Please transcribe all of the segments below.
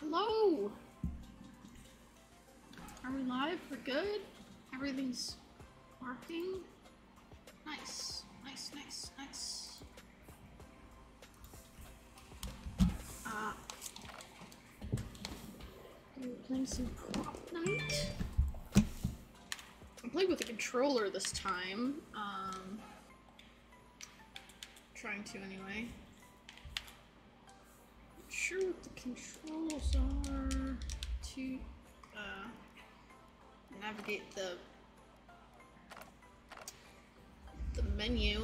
Hello! Are we live? We're good? Everything's working? Nice. Nice, nice, nice. We're playing some Propnight. I'm playing with a controller this time. Trying to anyway. Not sure what the controls are to navigate the menu.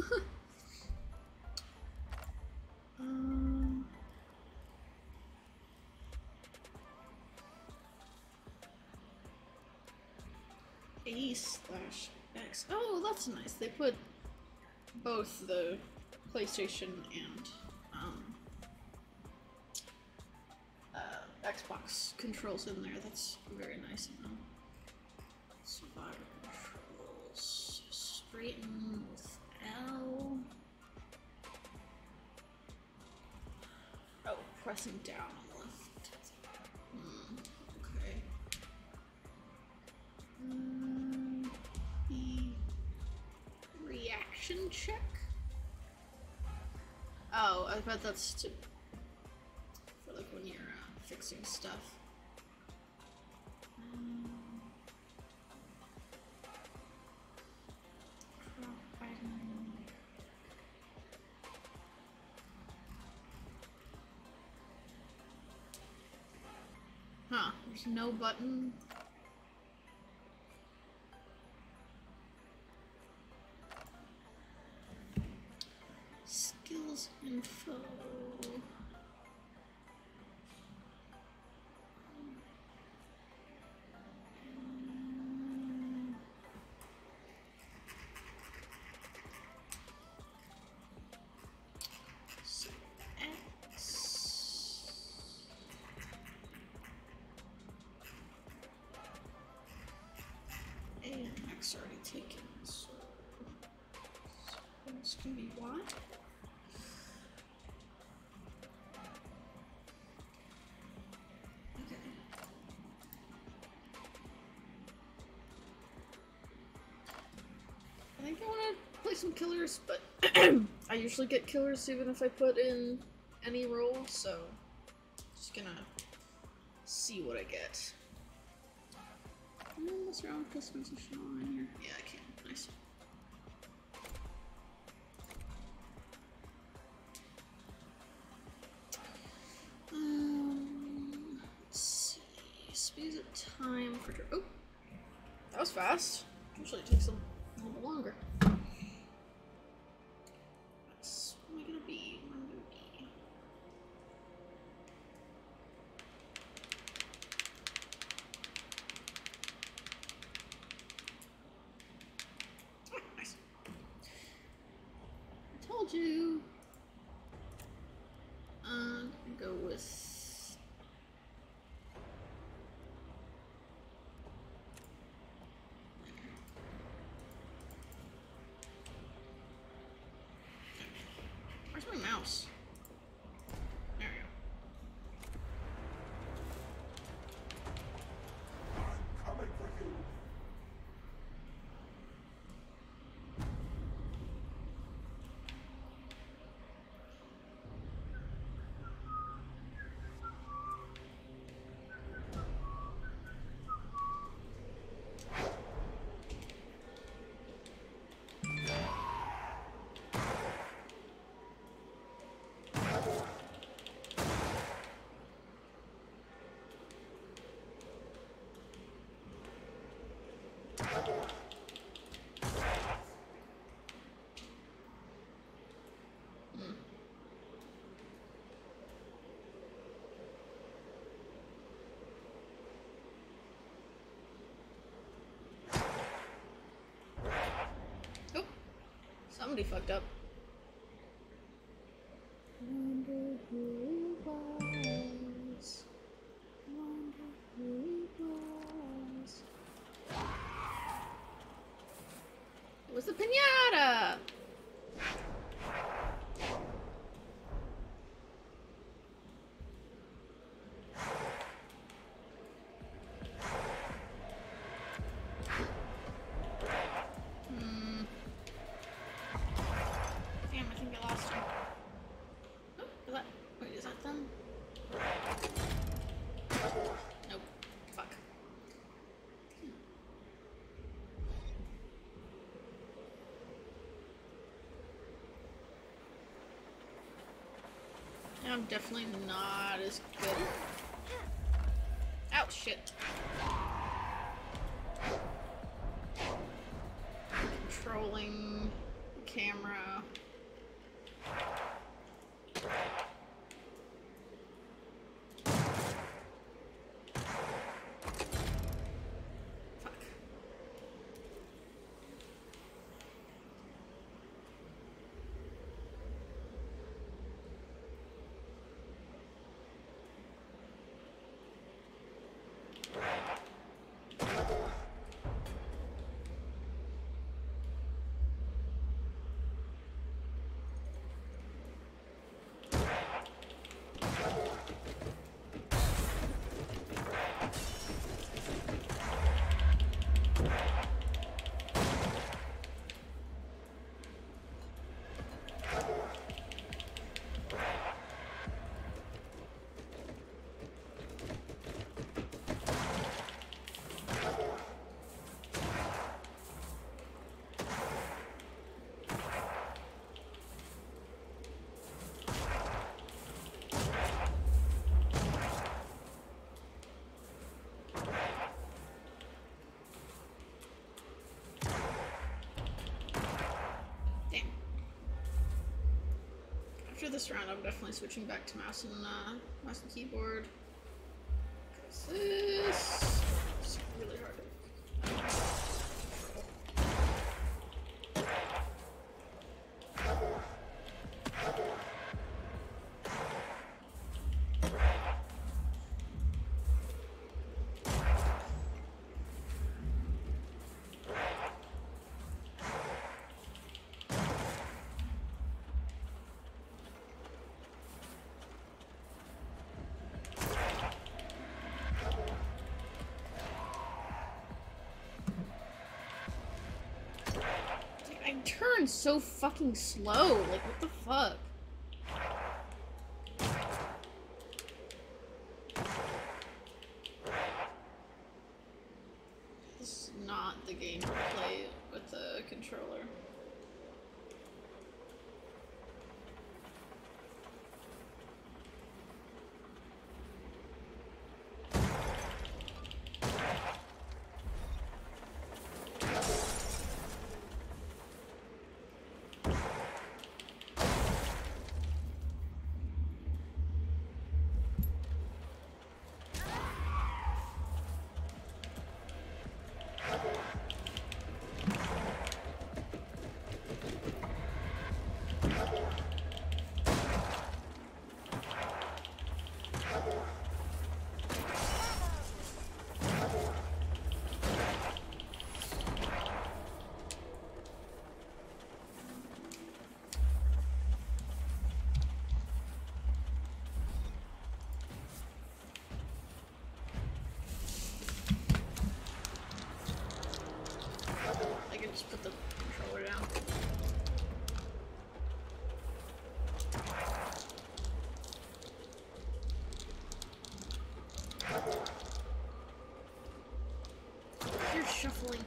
A/X. Oh, that's nice. They put both the PlayStation and Xbox controls in there. That's very nice of them. Survivor controls. Straighten with L. Oh, pressing down on the left. Okay. The reaction check? Oh, I bet that's to for like when you're fixing stuff. Huh, there's no button. Skills info. X already taken, so this can be Y. Okay. I think I want to play some killers, but I usually get killers even if I put in any role, so just gonna see what I get. What's wrong with customization in here? Yeah, I can. Nice. Let's see. Speed of time for. Oh, that was fast. Usually it takes a little bit longer. That's what am I gonna be? What am I gonna be? Told you. I'm gonna go with. Where's my mouse? There we go. I'm coming for you. Oh, somebody fucked up. Wonder who it was. Wonder who it was. It was the pinata! I'm definitely not as good. Ow, shit. Controlling the camera. Fuck. After this round, I'm definitely switching back to mouse and keyboard. Cause this is really hard to control. I turn so fucking slow. Like, what the fuck? This is not the game to play with the controller. Just put the controller down. You're shuffling.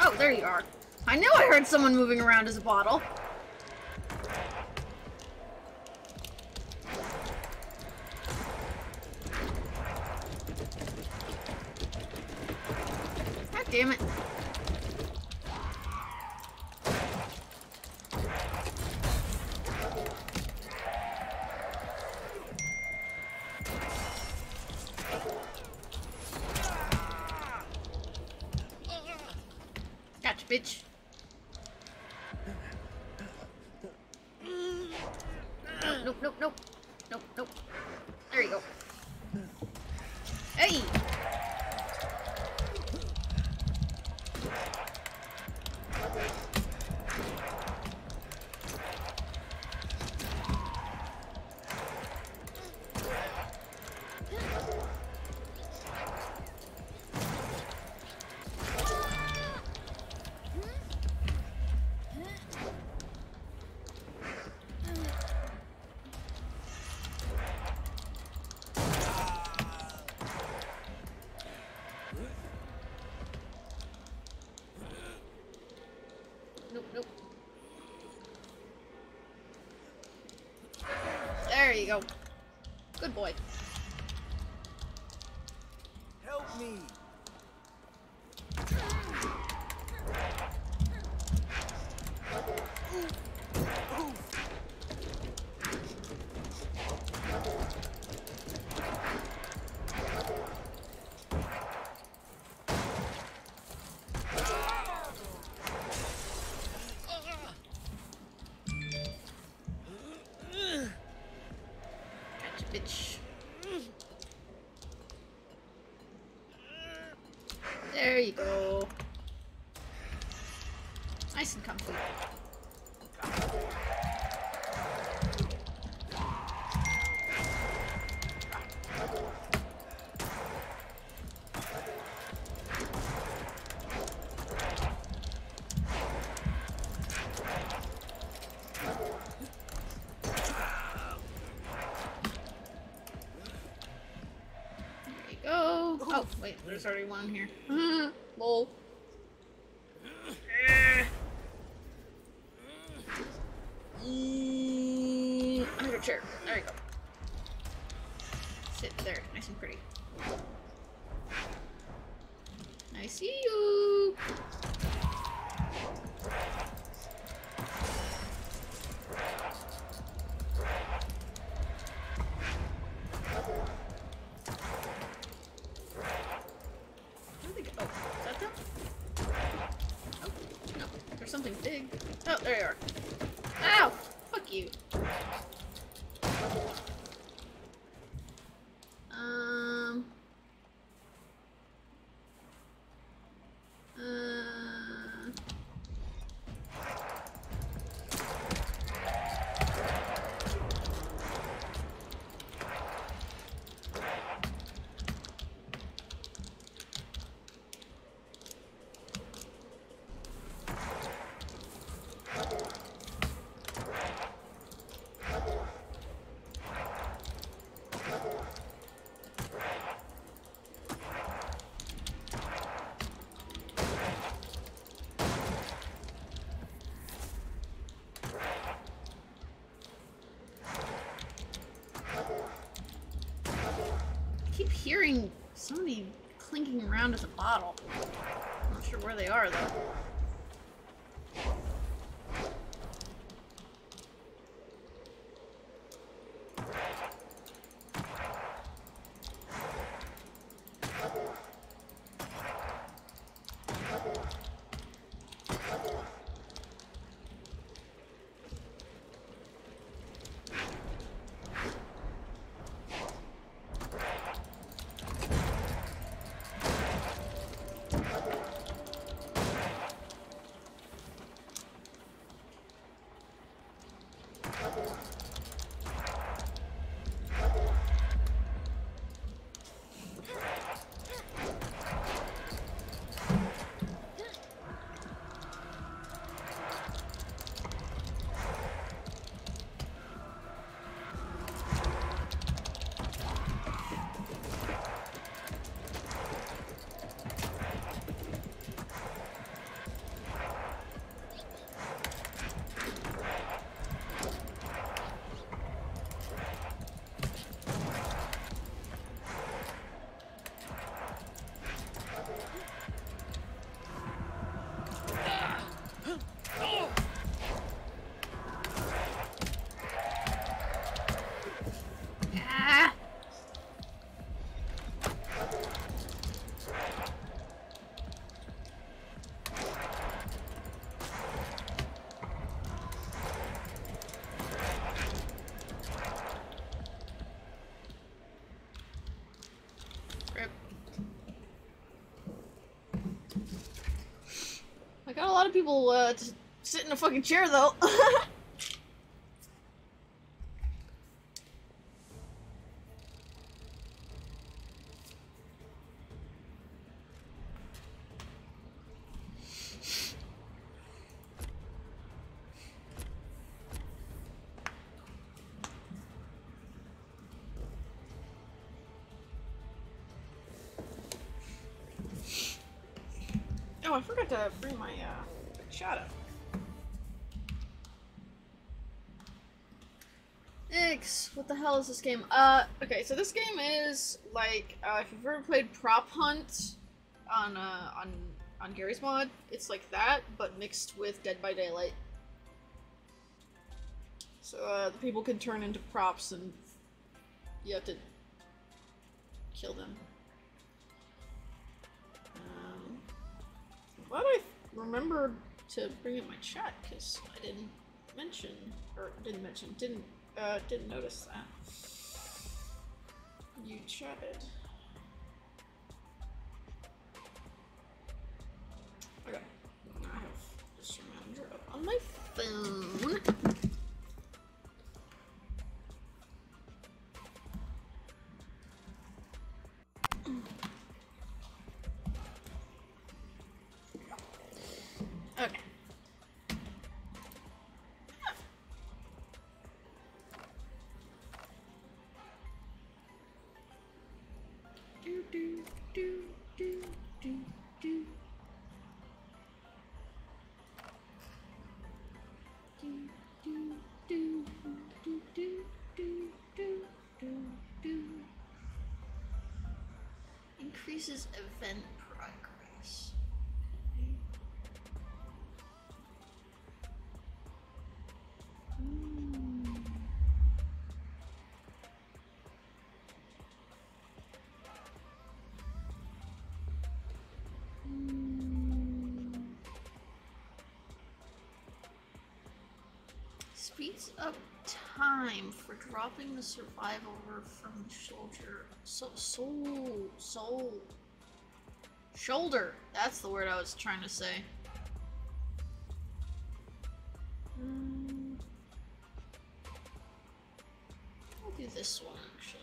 Oh, there you are. I knew I heard someone moving around as a bottle. God damn it. Gotcha, bitch. Nope, nope, nope. Nope, nope. There you go. Hey! Nope, nope. There you go. Good boy. Help me! Gotcha, bitch. There you go. Nice and comfy. There you go. Oh, wait, there's already one here. Lol. Under chair. There you go. Sit there, nice and pretty. I see you. Where'd they go? Oh, is that them? Oh, no. There's something big. Oh, there you are. Ow! Fuck you. Um. I keep hearing somebody clinking around as a bottle. I'm not sure where they are, though. got a lot of people to sit in a fucking chair though. Oh, I forgot to bring my chat up. X, what the hell is this game? Okay, so this game is like if you've ever played Prop Hunt on Gary's mod, it's like that, but mixed with Dead by Daylight. So the people can turn into props and you have to kill them. Glad I remembered to bring up my chat because I didn't notice that. You chatted. Okay. I have this reminder up on my phone. Okay. Increases event progress. Speeds up time for dropping the survival orb from the shoulder. That's the word I was trying to say. I'll do this one actually.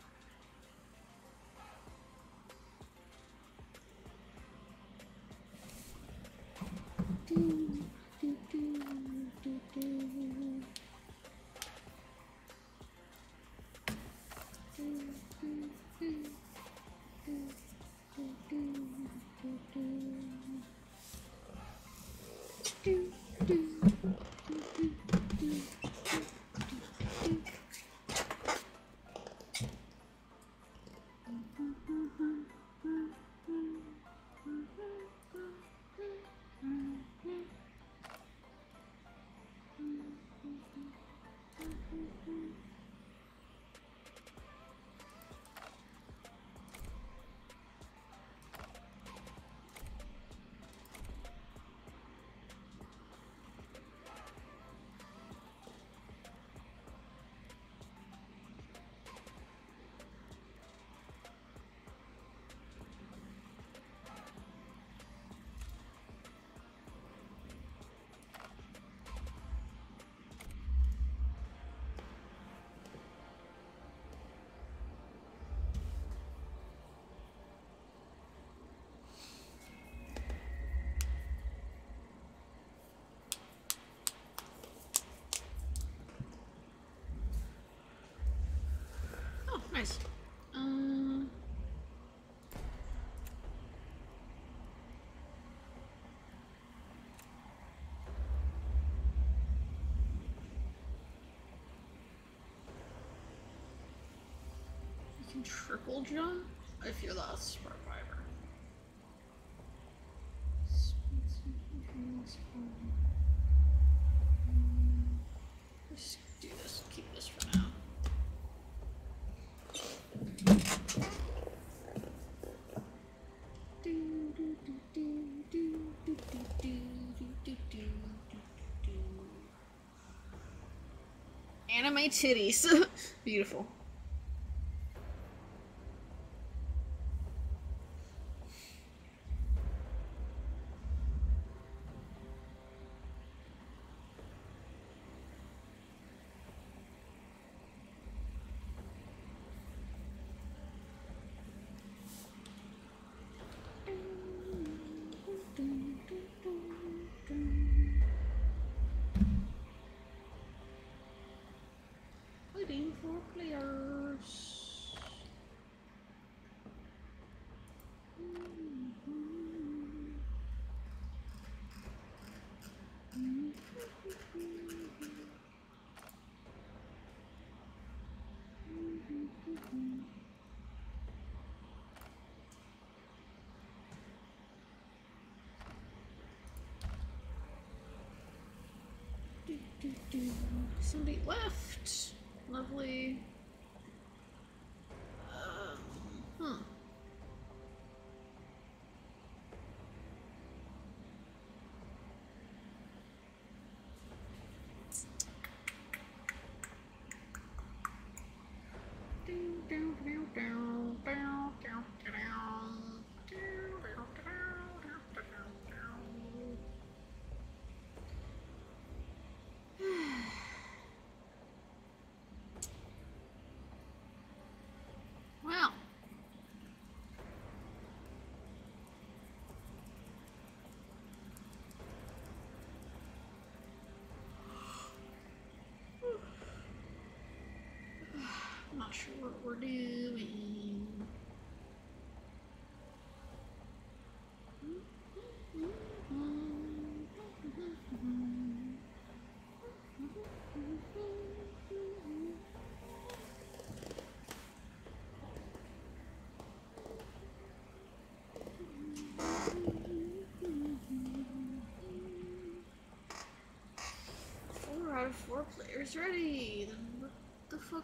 Oh, nice. You can triple jump if you're the survivor. Let's do this. Keep this for now. Anime titties. Beautiful. Somebody left. Lovely. Huh. Wow. I'm not sure what we're doing. Four out of 4 players ready. Then what the fuck?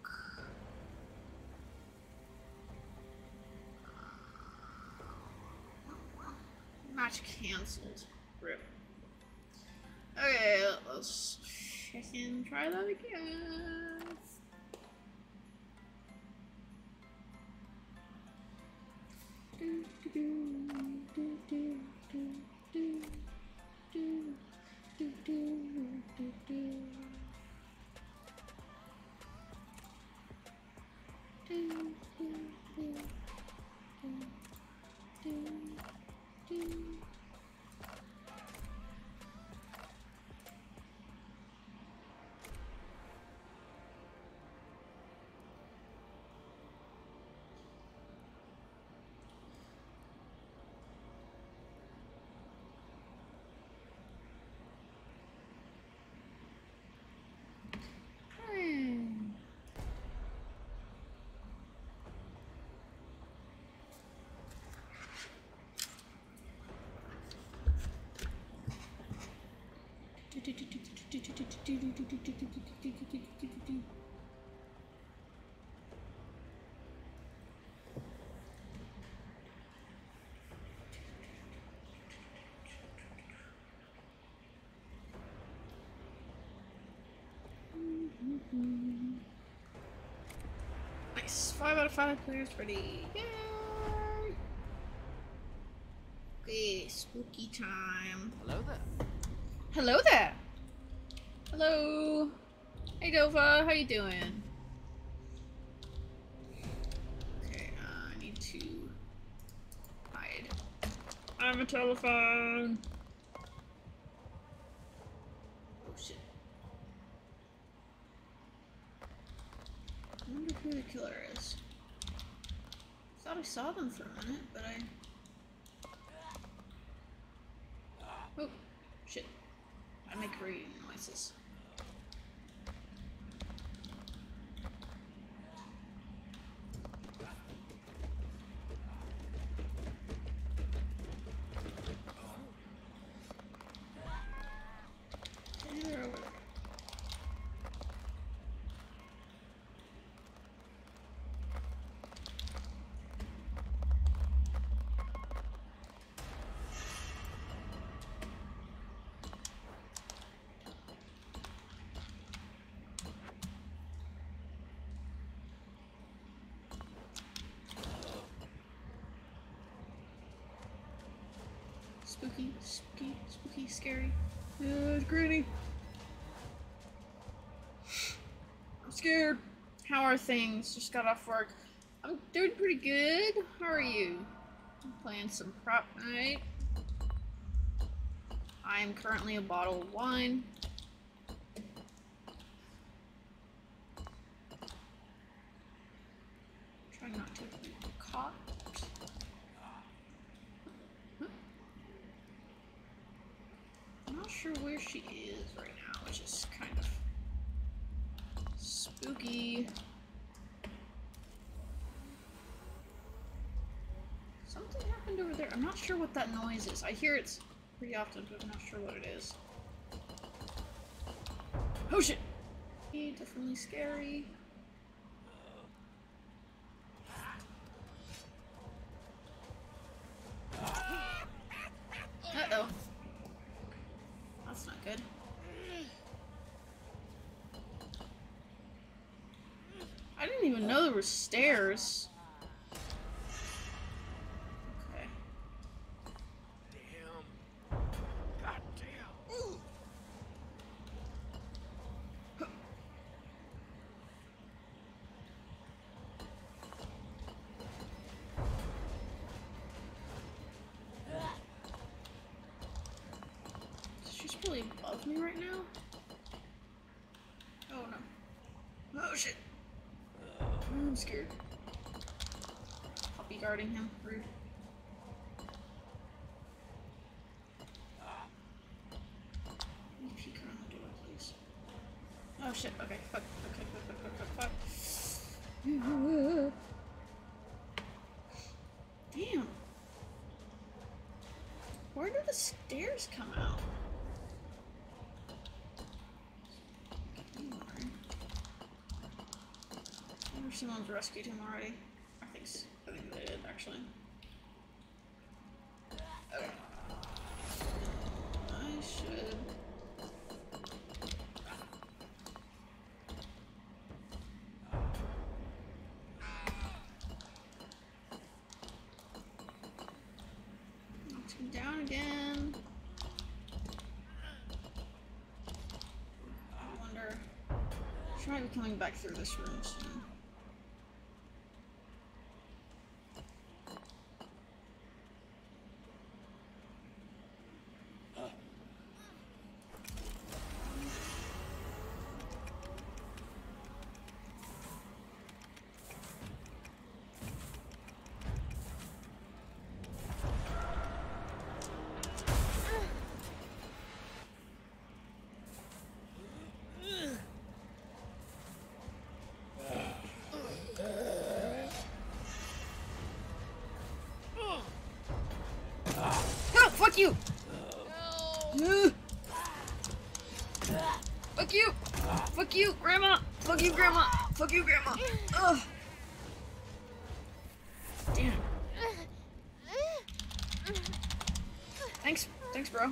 Match cancelled. Rip. Okay, let's fucking try that again. Nice. 5 out of 5 players ready. Yay! Okay, spooky time. Hello there. Hello there. Hello. Hey Dova, how you doing? Okay, I need to hide. I'm a telephone. Oh shit. I wonder who the killer is. Thought I saw them for a minute, but I... Oh, shit. I make reading noises. They're over there. Spooky, spooky, spooky, scary. It's Granny. I'm scared. How are things? Just got off work. I'm doing pretty good. How are you? I'm playing some Propnight. I am currently a bottle of wine. Trying not to be caught. I'm not sure where she is right now, which is kind of spooky. Something happened over there. I'm not sure what that noise is. I hear it pretty often, but I'm not sure what it is. Oh shit! Definitely scary. Uh-oh. That's not good. I didn't even know there were stairs. Okay. Damn. God damn. She's probably above me right now. Oh no. Oh shit. I'm scared. Puppy guarding him. Rude. Peek around the door, please. Oh shit. Okay. Fuck. Okay. Fuck. Damn. Where did the stairs come out? I wonder if someone's rescued him already. I think they did, actually. Okay. I should... Knocked him down again. I wonder... She might be coming back through this room soon. Fuck you! No. Fuck you! Fuck you, Grandma! Fuck you, Grandma! Fuck you, Grandma! Ugh. Damn. Thanks, bro.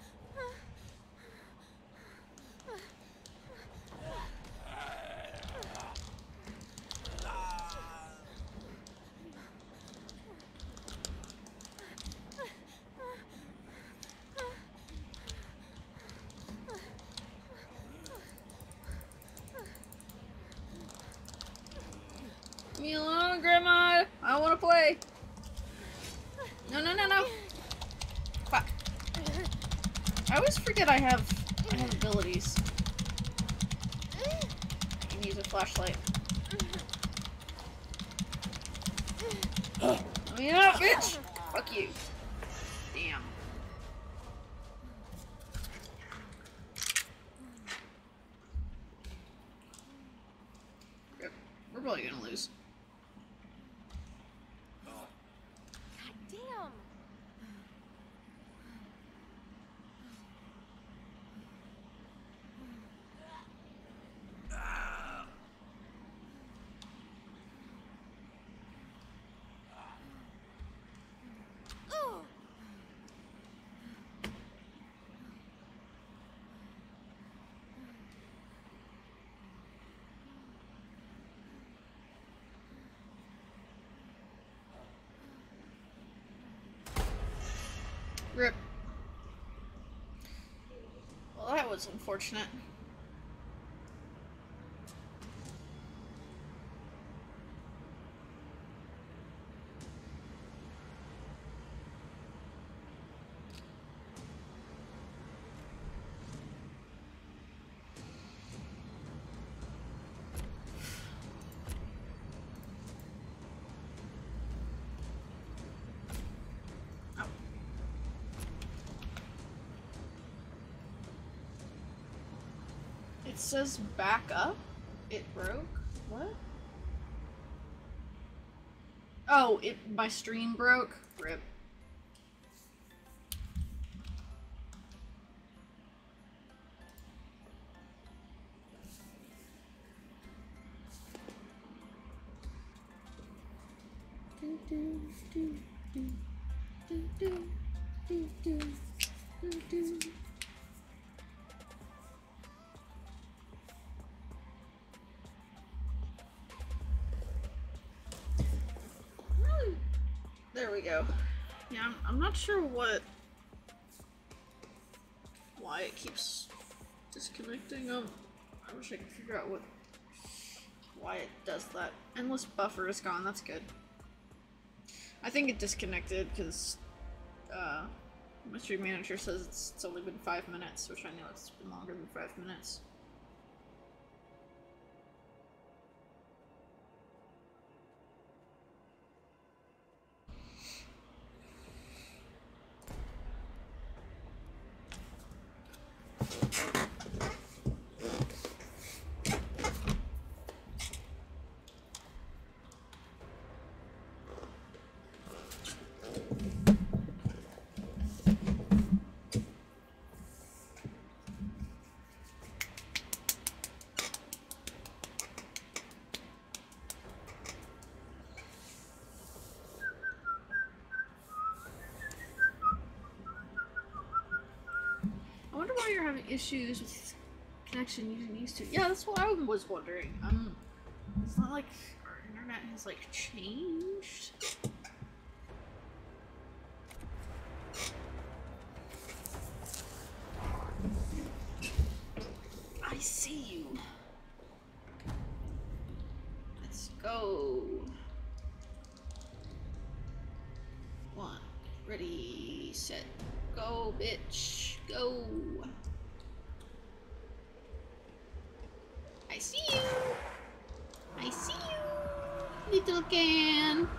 Leave me alone, Grandma! I don't want to play! No. Fuck. I always forget I have abilities. I can use a flashlight. Let me out, bitch! Fuck you. Damn. We're probably gonna lose. God damn. Rip. Well, that was unfortunate. It says back up? It broke? What? Oh, my stream broke? Rip. There we go. Yeah, I'm not sure why it keeps disconnecting. I wish I could figure out why it does that. Endless buffer is gone, that's good. I think it disconnected because my stream manager says it's only been 5 minutes, which I know it's been longer than 5 minutes. You're having issues with connection using these two. Yeah, that's what I was wondering. It's not like our internet has like changed. I see you. Let's go. One, ready, set, go, bitch, go. I see you! I see you, little can!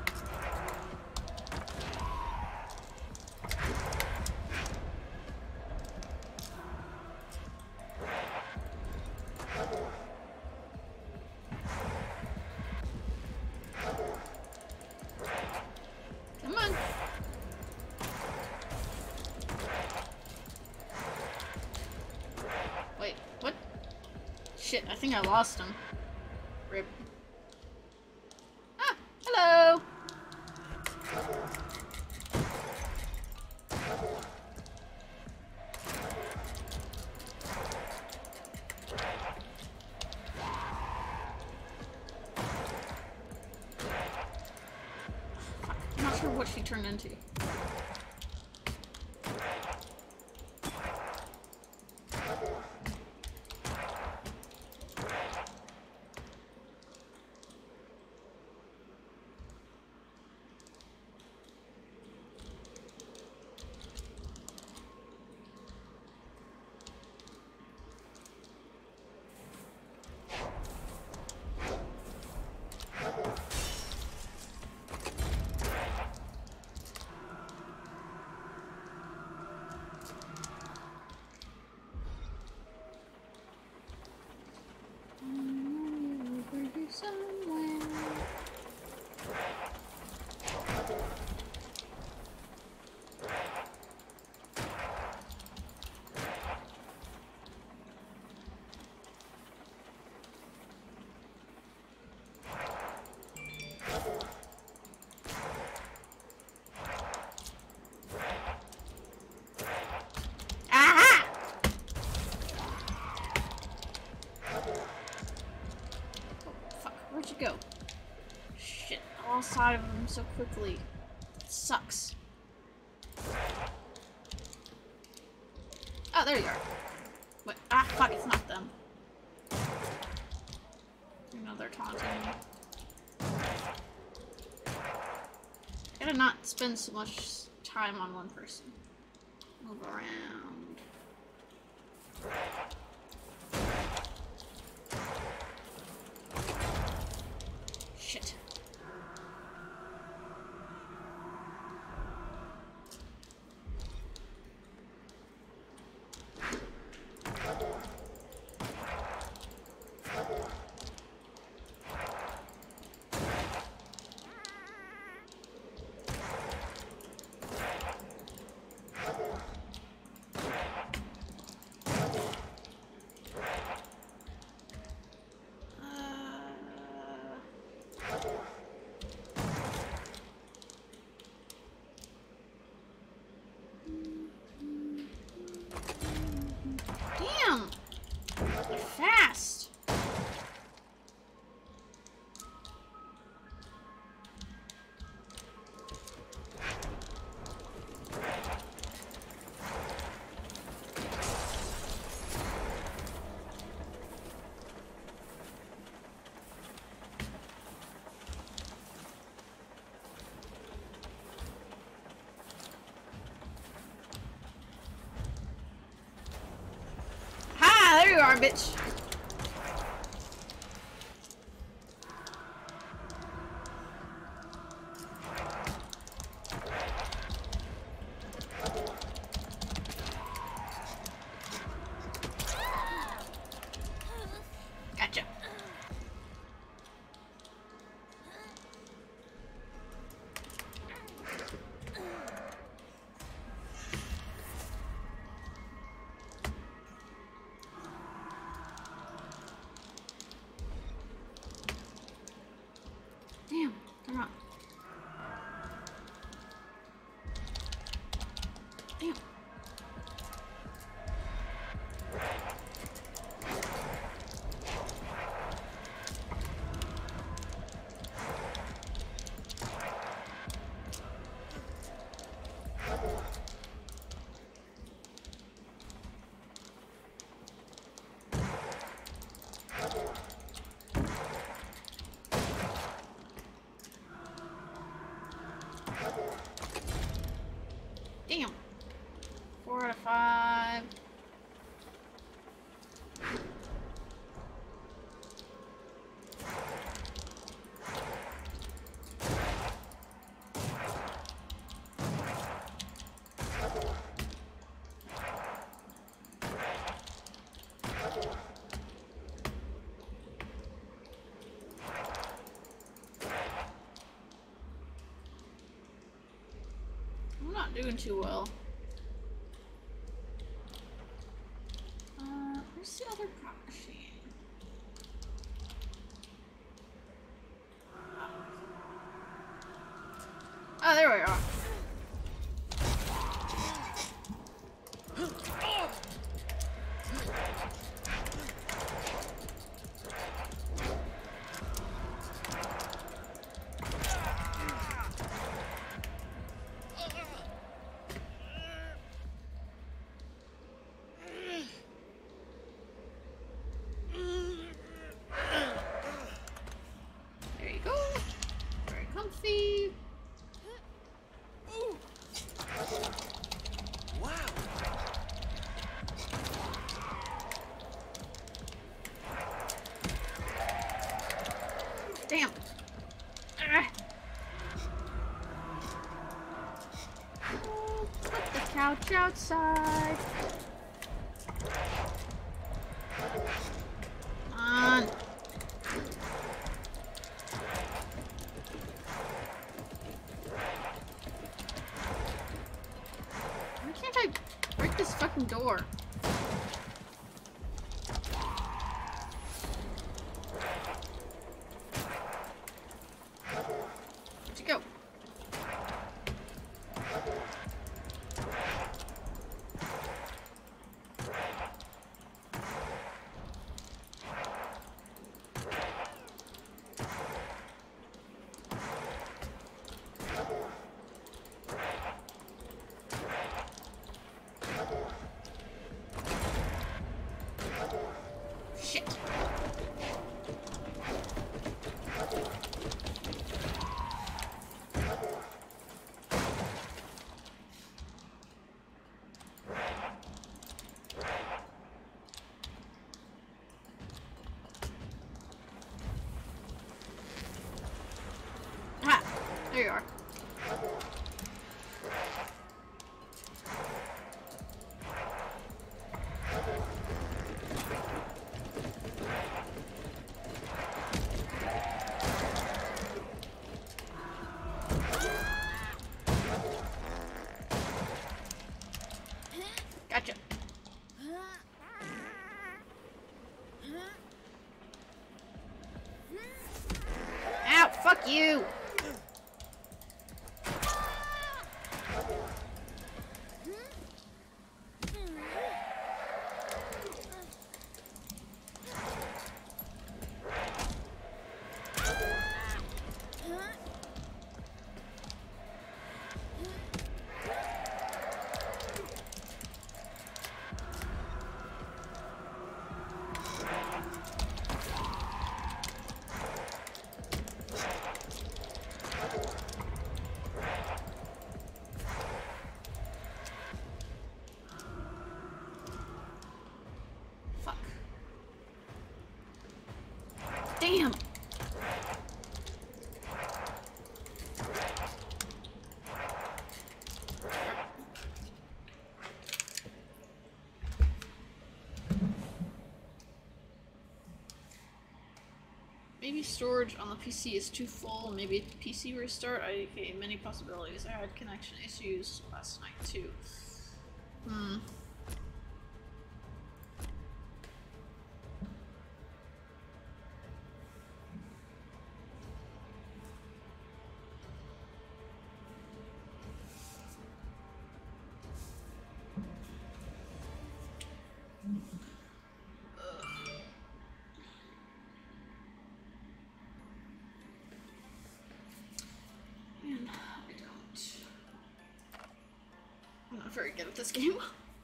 Come on! Wait, what? Shit, I think I lost him. Rip. Ah! Hello! I'm not sure what she turned into. Go. Shit, I lost sight of them so quickly. It sucks. Oh, there you are. Wait, ah, fuck, it's not them. You know they're taunting me. Gotta not spend so much time on one person. Move around. Shit. you are, bitch. Gotcha. Damn, come on. Damn. Damn. 4 out of 5. I'm not doing too well. Where's the other prop machine? Oh, there we are. There you go. Very comfy. Wow. Damn. Ah. Put the couch outside. Come on. Why can't I break this fucking door? Where'd you go? Shit. Ah, there you are. Gotcha. Ow, fuck you. Damn! Maybe storage on the PC is too full. Maybe PC restart. Okay, many possibilities. I had connection issues last night too. Man, I'm not very good at this game.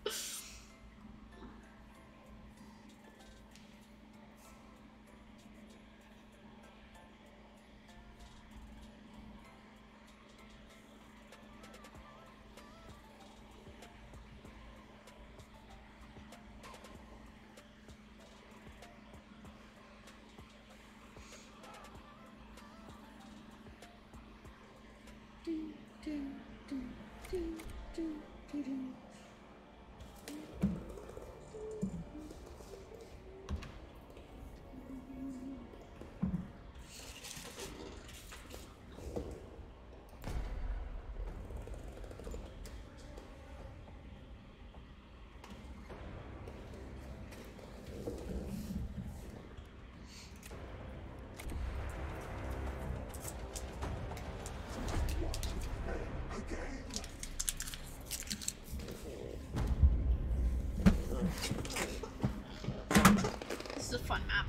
This is a fun map.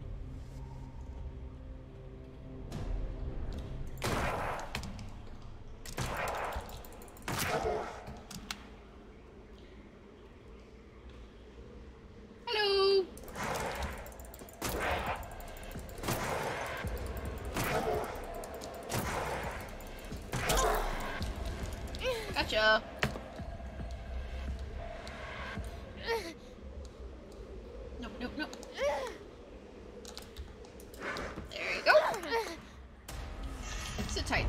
Hello. Gotcha. Nope, nope, nope. There you go. Sit tight.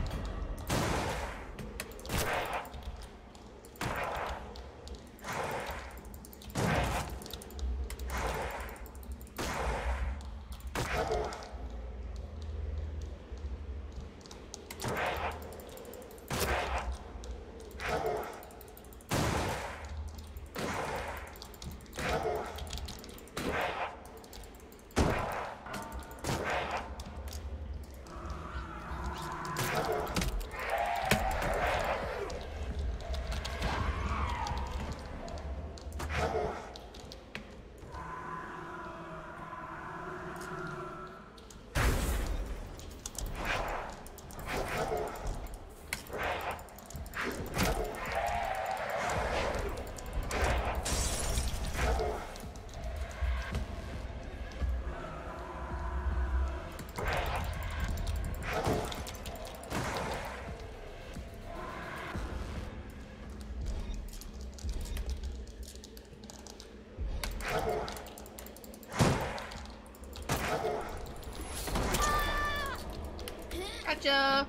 Gotcha.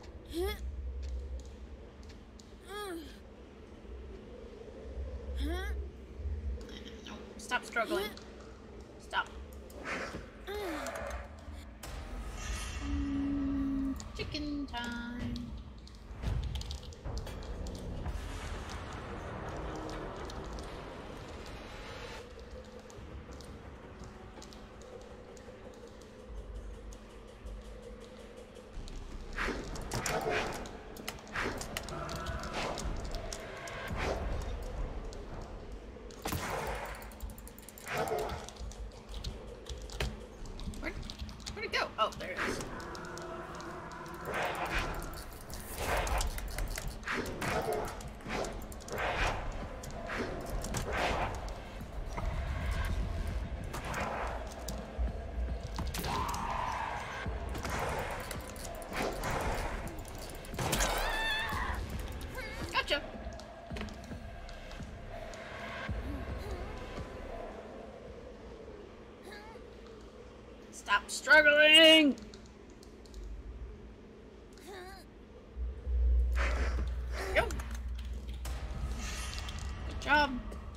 No, stop struggling. Stop. Chicken time. Where'd it go? Oh, there it is. Stop struggling! Yo! Good job.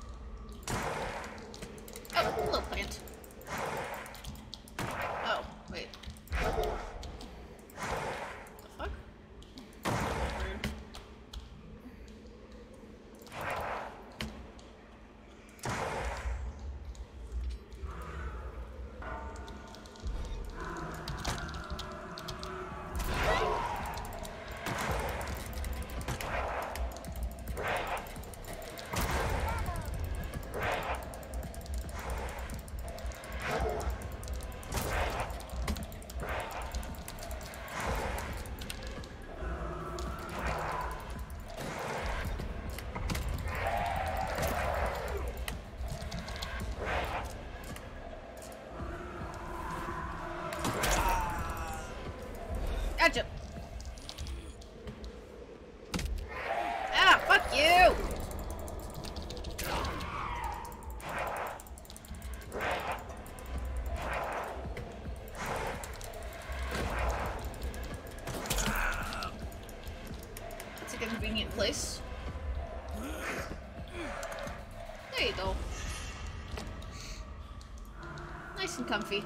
Oh, hello, plant. Oh, wait. The fuck? Weird. Gotcha. Ah, fuck you! That's a convenient place. There you go. Nice and comfy.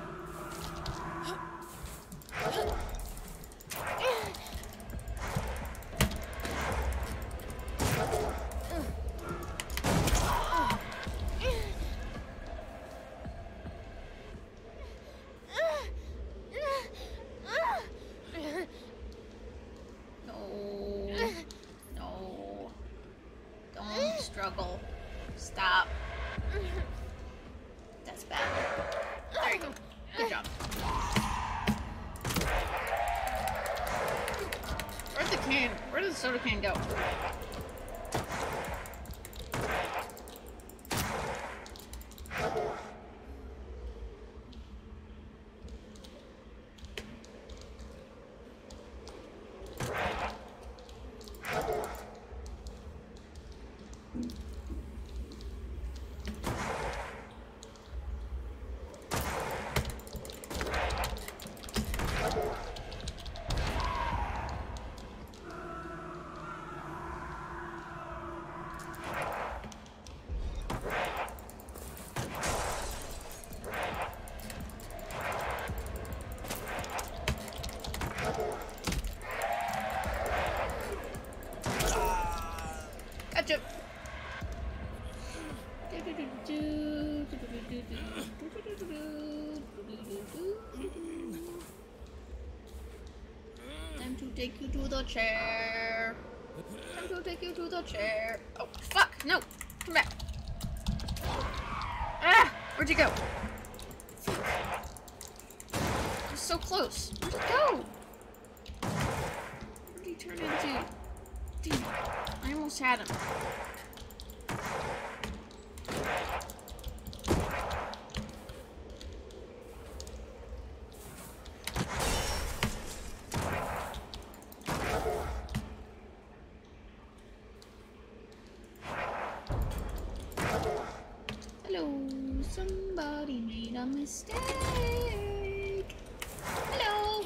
No. Don't struggle. Stop. That's bad. There you go. Good job. Where'd the can? Where did the soda can go? Gotcha. Time to take you to the chair. Time to take you to the chair. Oh, fuck! No! Come back! Ah! Where'd you go? Fuck. It was so close. Where'd it go? What did he turn into? Dude, I almost had him. Hello, somebody made a mistake. Hello.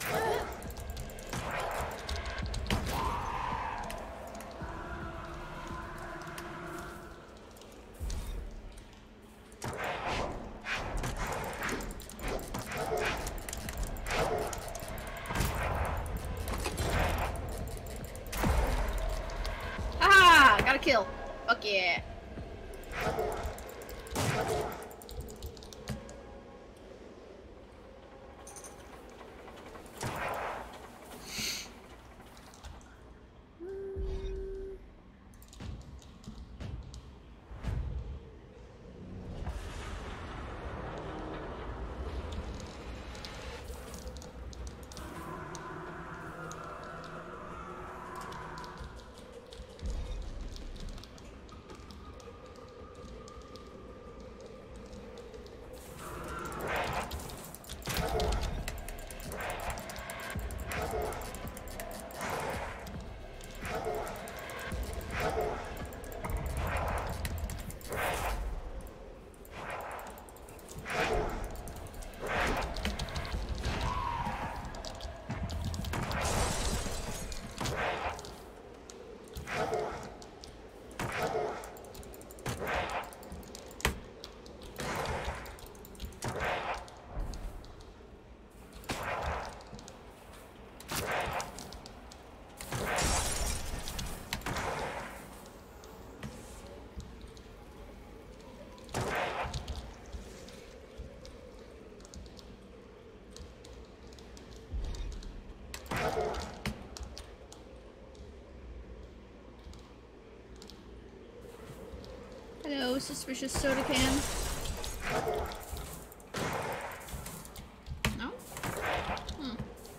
Ah, got a kill. Fuck yeah. suspicious soda can? No? Hmm.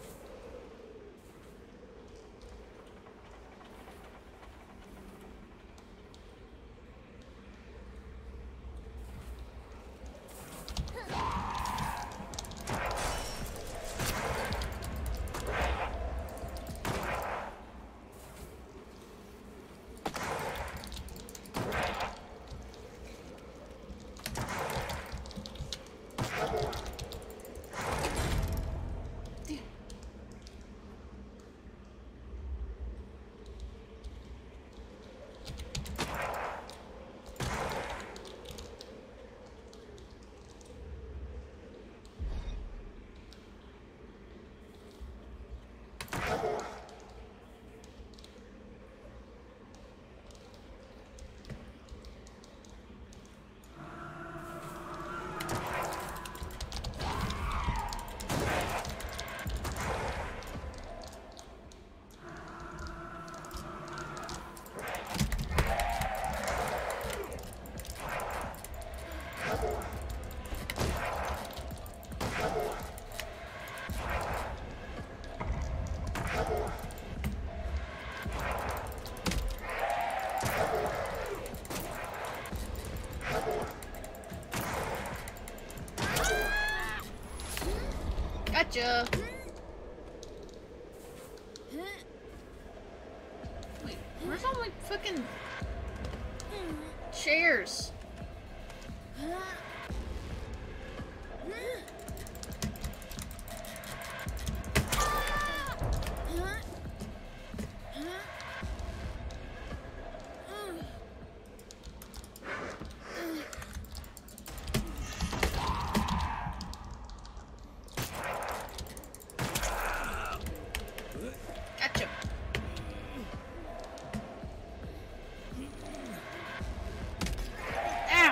Gotcha! Wait, where's all my fucking chairs? Gotcha. Ah!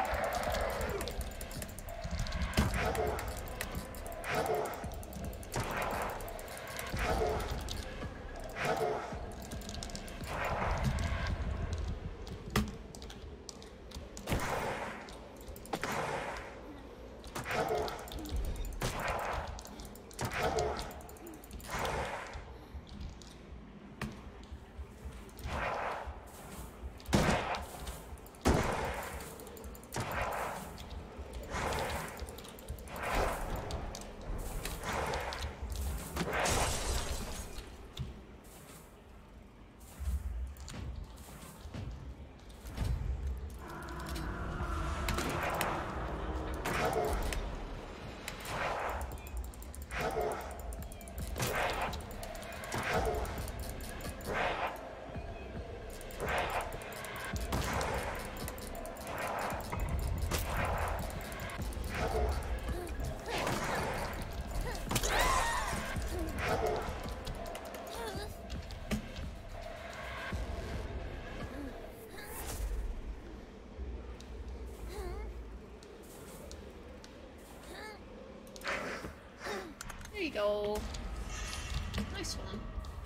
There you go. Nice one.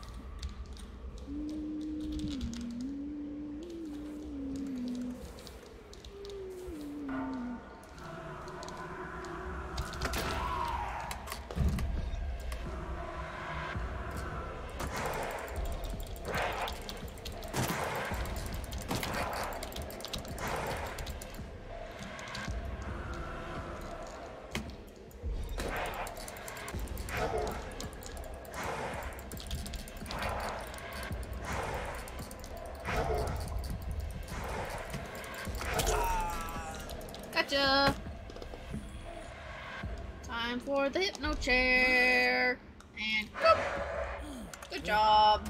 Gotcha! Time for the hypno chair! And whoop! Good job!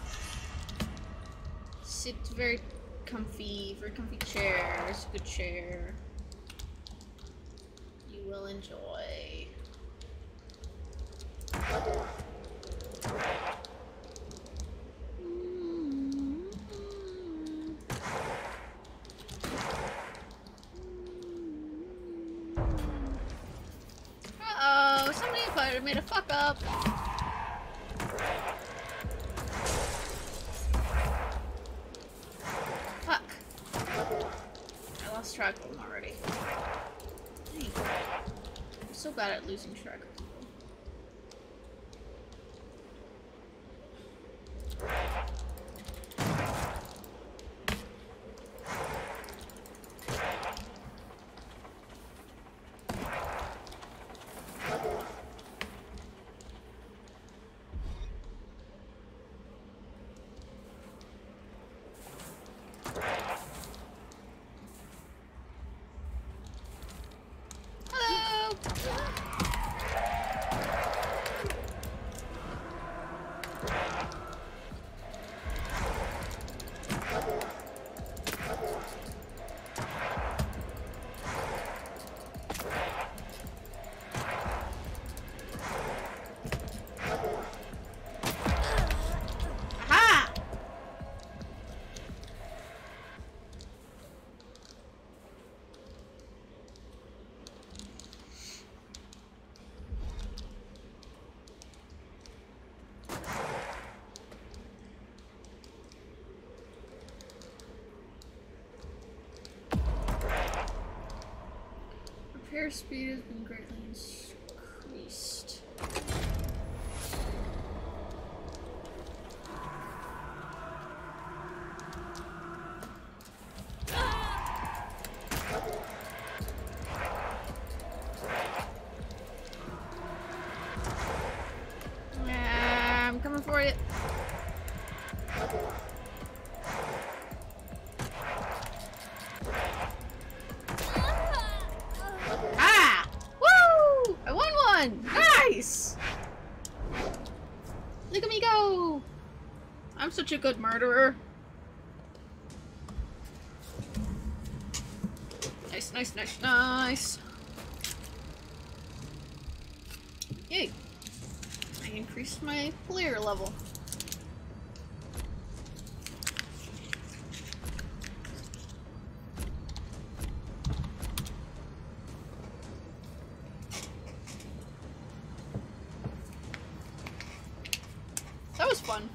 Sit very comfy chair. It's a good chair. You will enjoy. Uh-oh, somebody made a fuck up. Fuck. I lost track of them already. Dang. I'm so bad at losing track of people. Repair speed has been greatly increased. I'm coming for you. Nice! Look at me go! I'm such a good murderer. Nice, nice, nice, nice. Yay! I increased my player level. That was fun.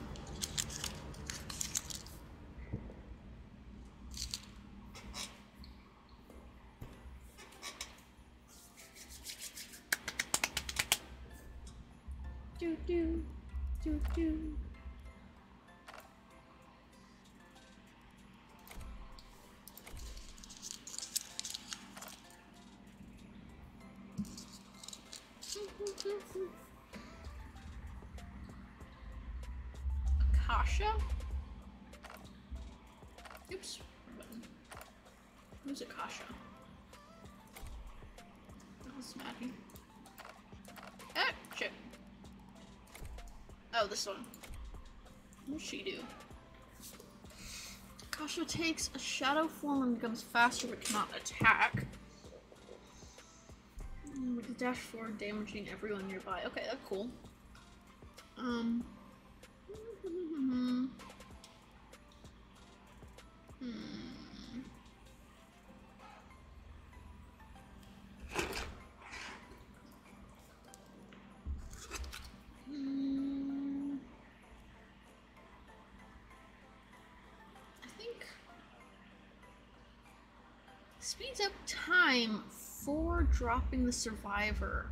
Do do do do. Akasha? Oops. Who's Akasha? That's Maddie. Ah, shit. Oh, this one. What does she do? Akasha takes a shadow form and becomes faster but cannot attack. With a dash forward, damaging everyone nearby. Okay, that's cool. I think speeds up time for dropping the survivor.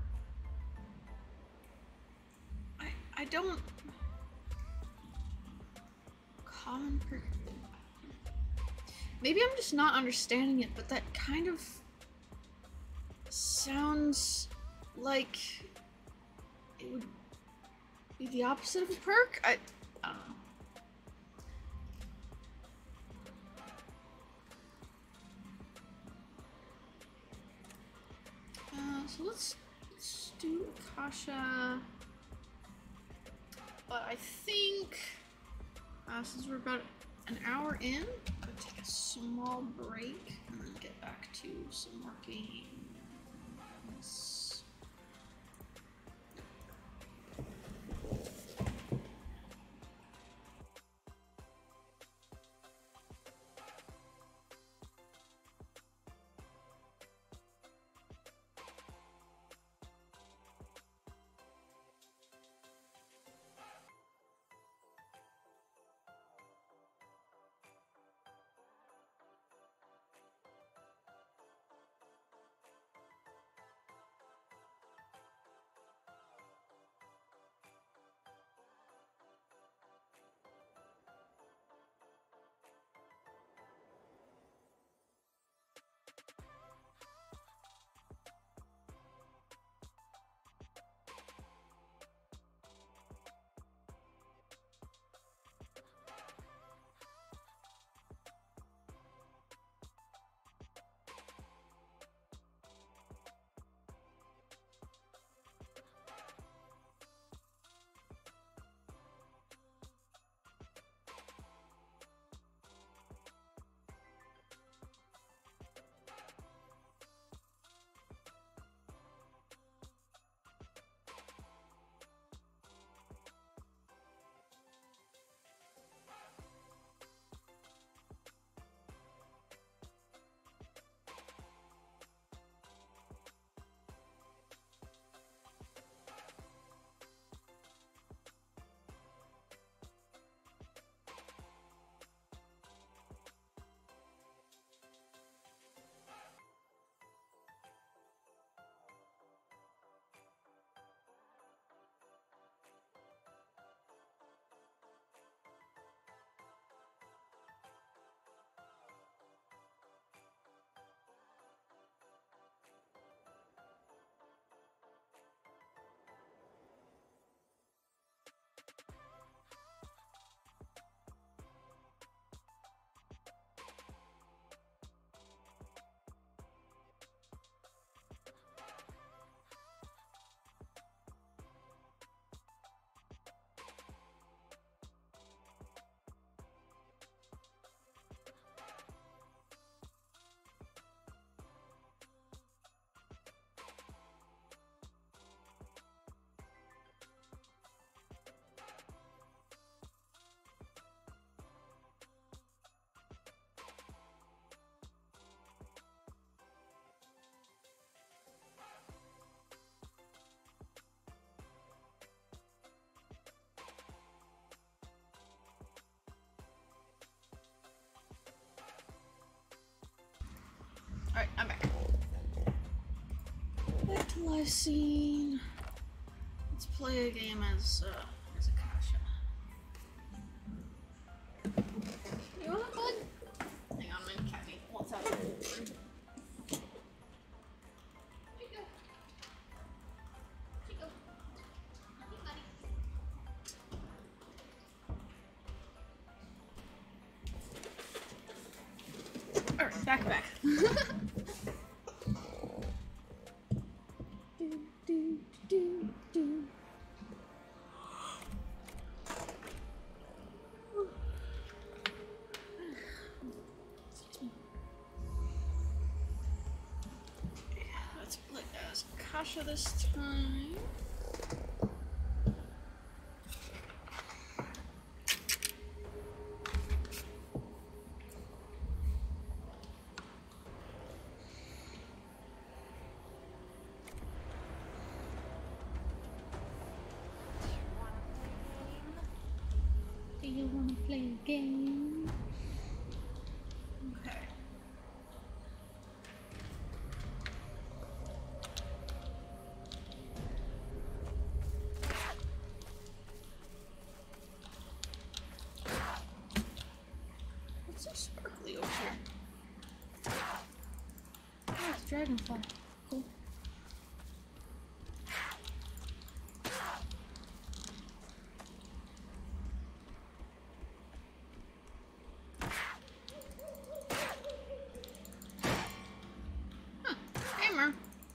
I don't common per. Maybe I'm just not understanding it, but that kind of sounds like it would be the opposite of a perk. I don't know. So let's do Akasha. But I think since we're about an hour in, I'm gonna take a small break and then get back to some more games. Live scene. Let's play a game as Akasha. You want that, bud? Hang on, man, cat me. What's up? Alright, back. Let's play as Kasha this time. Do you want to play a game? Okay. What's so sparkly over here? Oh, it's dragonfly. Cool. Hammer.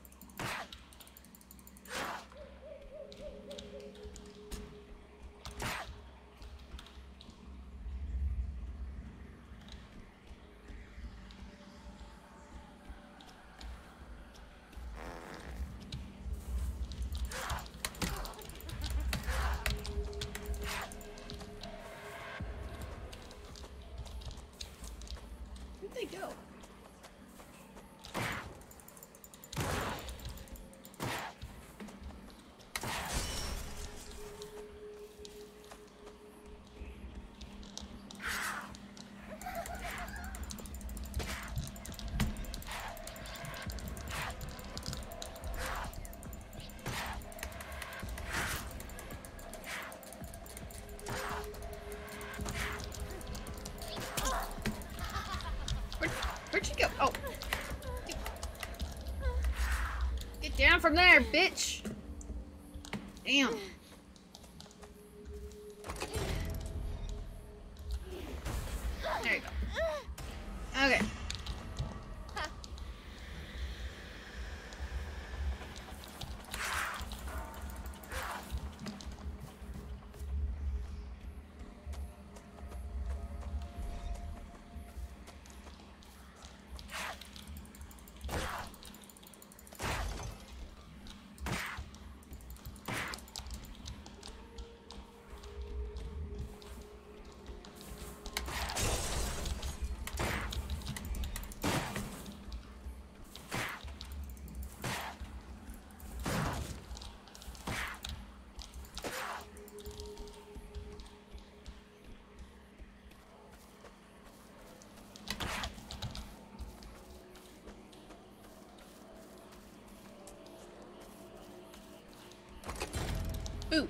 Where'd they go? Where'd you go? Oh. Get down from there, bitch. Damn. There you go. Okay. Ooh.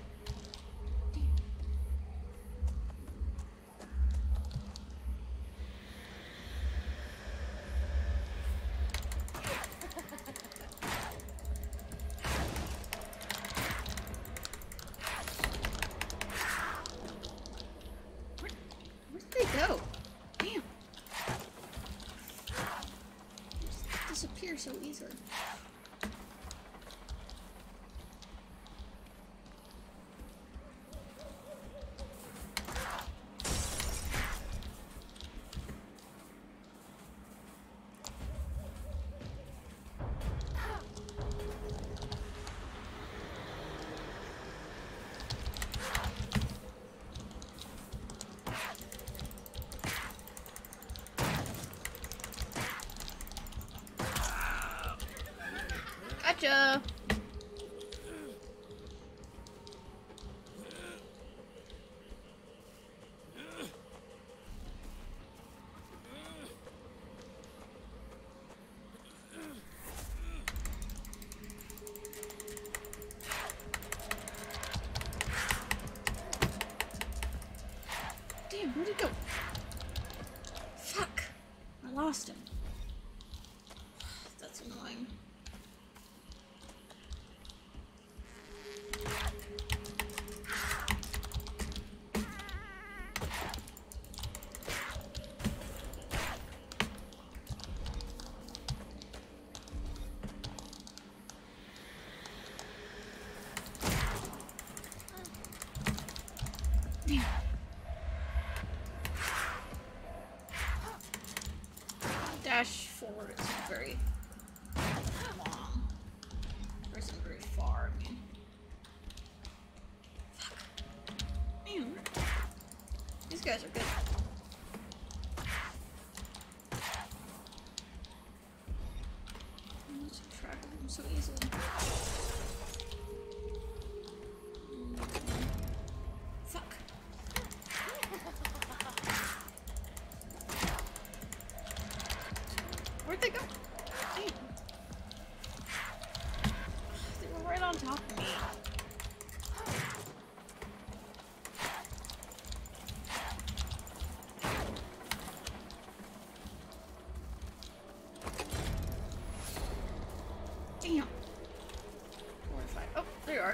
Where'd they go? Damn. Just disappear so easily. Gotcha. guys are good. I'm losing track of them so easily. Fuck. Where'd they go? Damn. They were right on top of me. Damn. 4 and 5. Oh, there you are.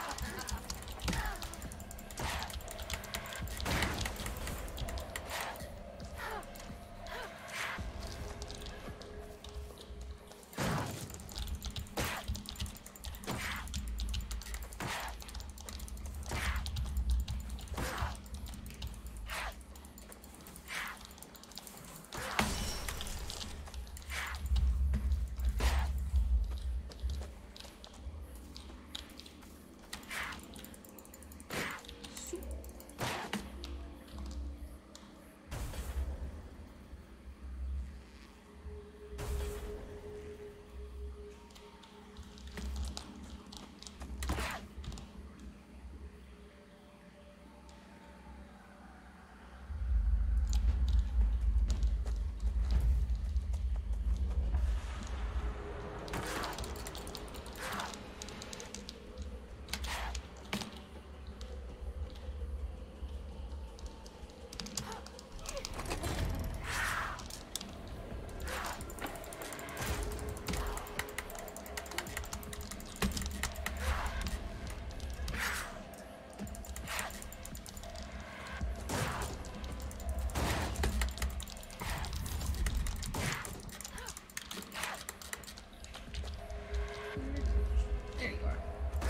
There you are.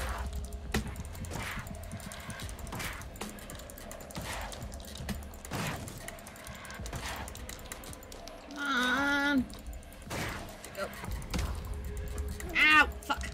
Come on. Go. Ow! Fuck.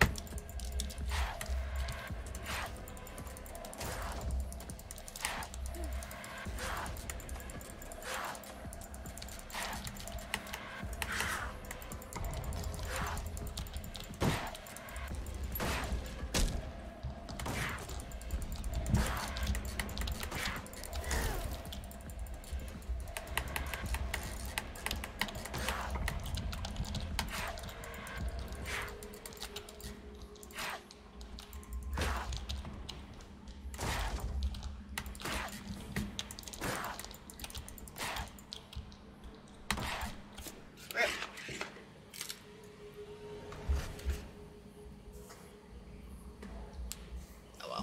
Oh well.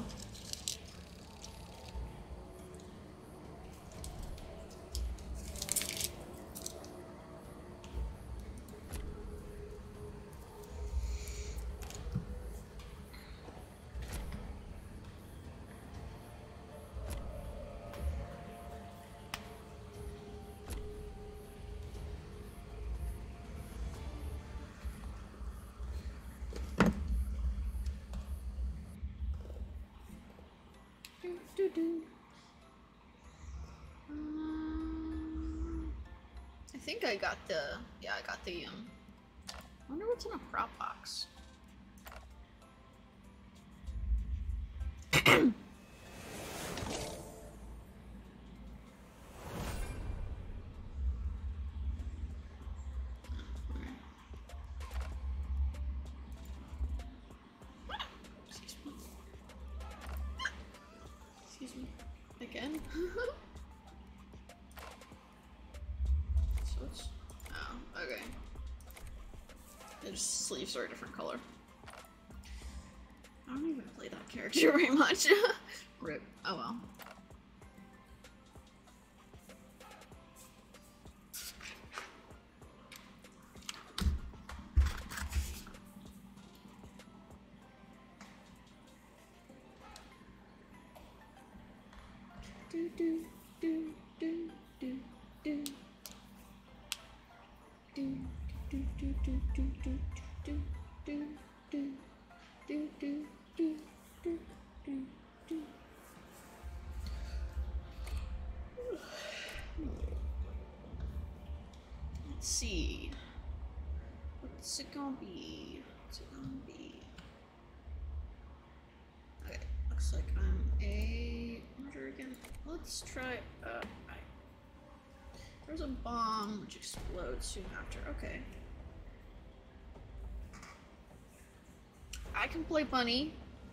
I think I got the, yeah, I got the, I wonder what's in a prop box. Excuse me. Excuse me. Again? So it's... Oh, okay. The sleeves are a different color. I don't even play that character very much. Rip. Oh well. Do do do do do do do do do do do do do do do do do do do do. be? What's it gonna be? Okay, looks like I'm a murderer again. Let's try. There's a bomb which explodes soon after. Okay. I can play bunny.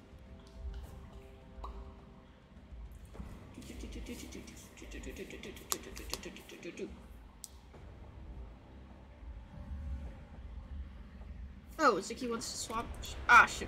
Oh, Ziki wants to swap. Ah, shoot.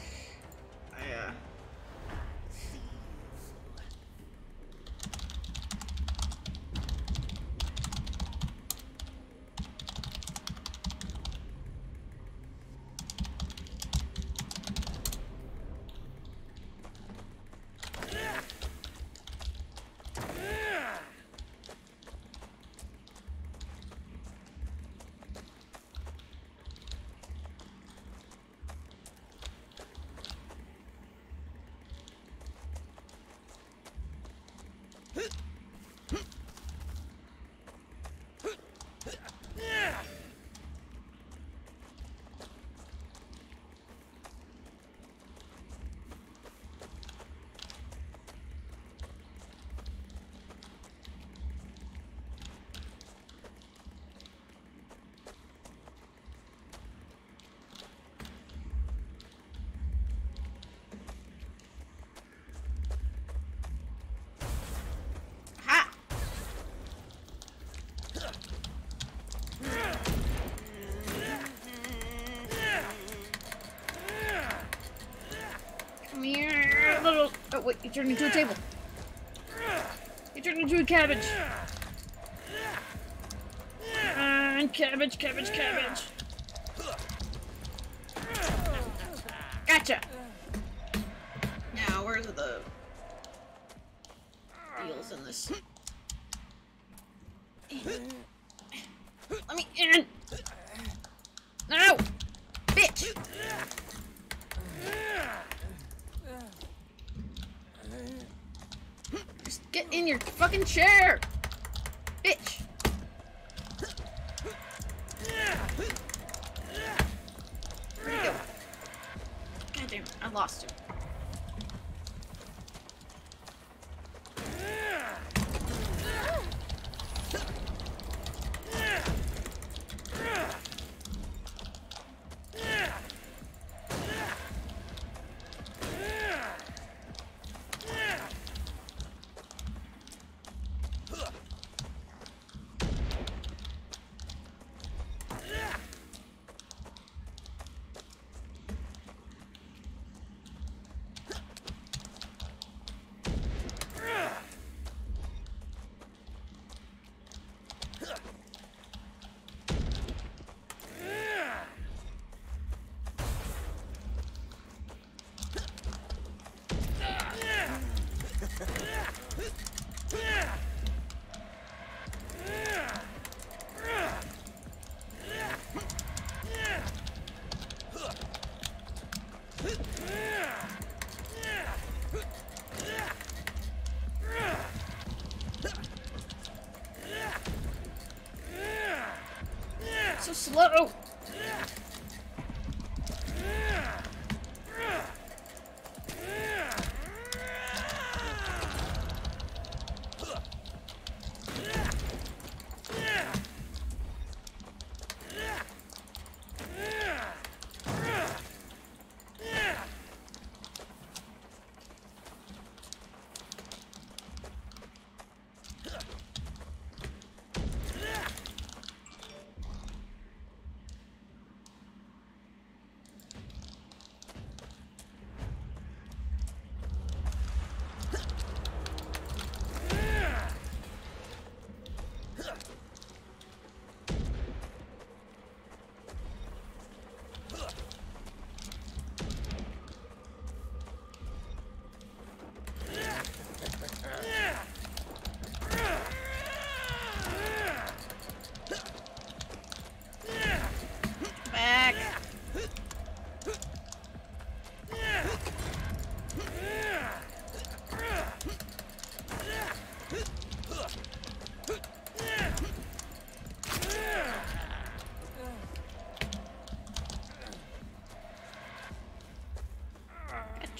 Oh wait, you turned into a table. You turned into a cabbage. Cabbage, cabbage, cabbage. Gotcha! Now, where's the deals in this? Let me in! No! Bitch! Just get in your fucking chair! Bitch! Where'd he go? God damn it, I lost him.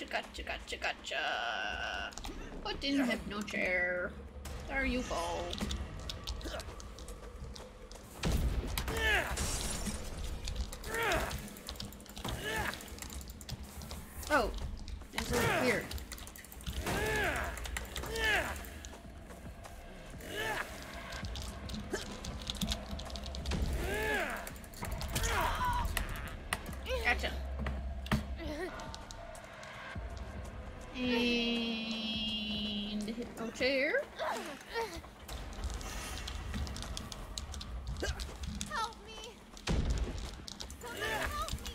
gotcha, gotcha, gotcha. Put in hypno chair. There you go. Oh, it's over here. Gotcha. And hypno chair. Help me! Someone help me!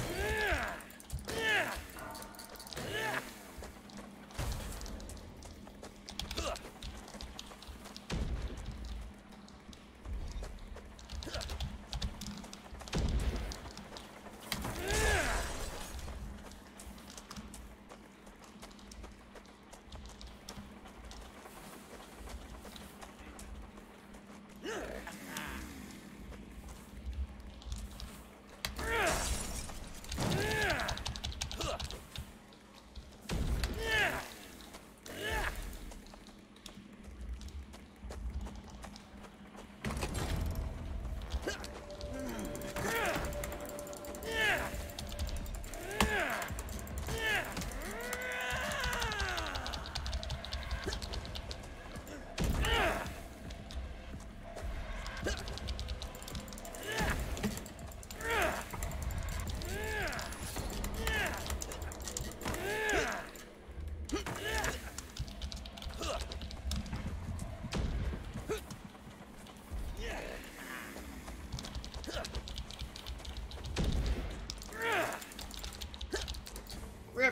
Rip.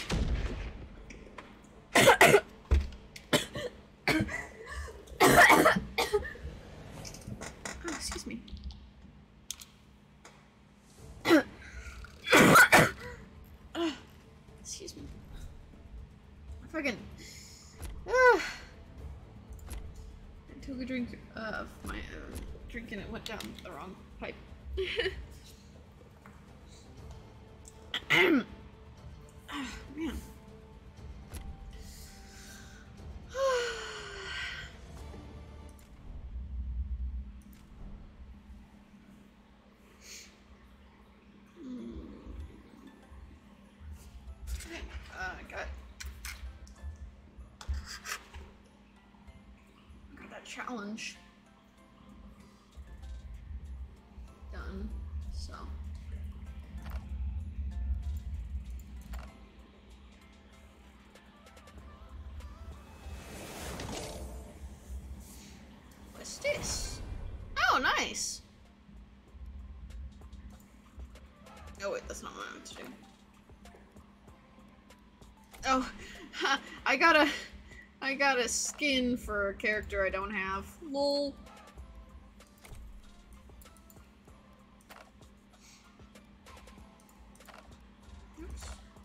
Oh, excuse me. Excuse me. Fucking. I took a drink of my drink and it went down the wrong pipe. Oh, man. Got that challenge done, so. What's this? Oh, nice! Oh wait, that's not what I meant to do. Oh, I got a skin for a character I don't have. Lol. Oops.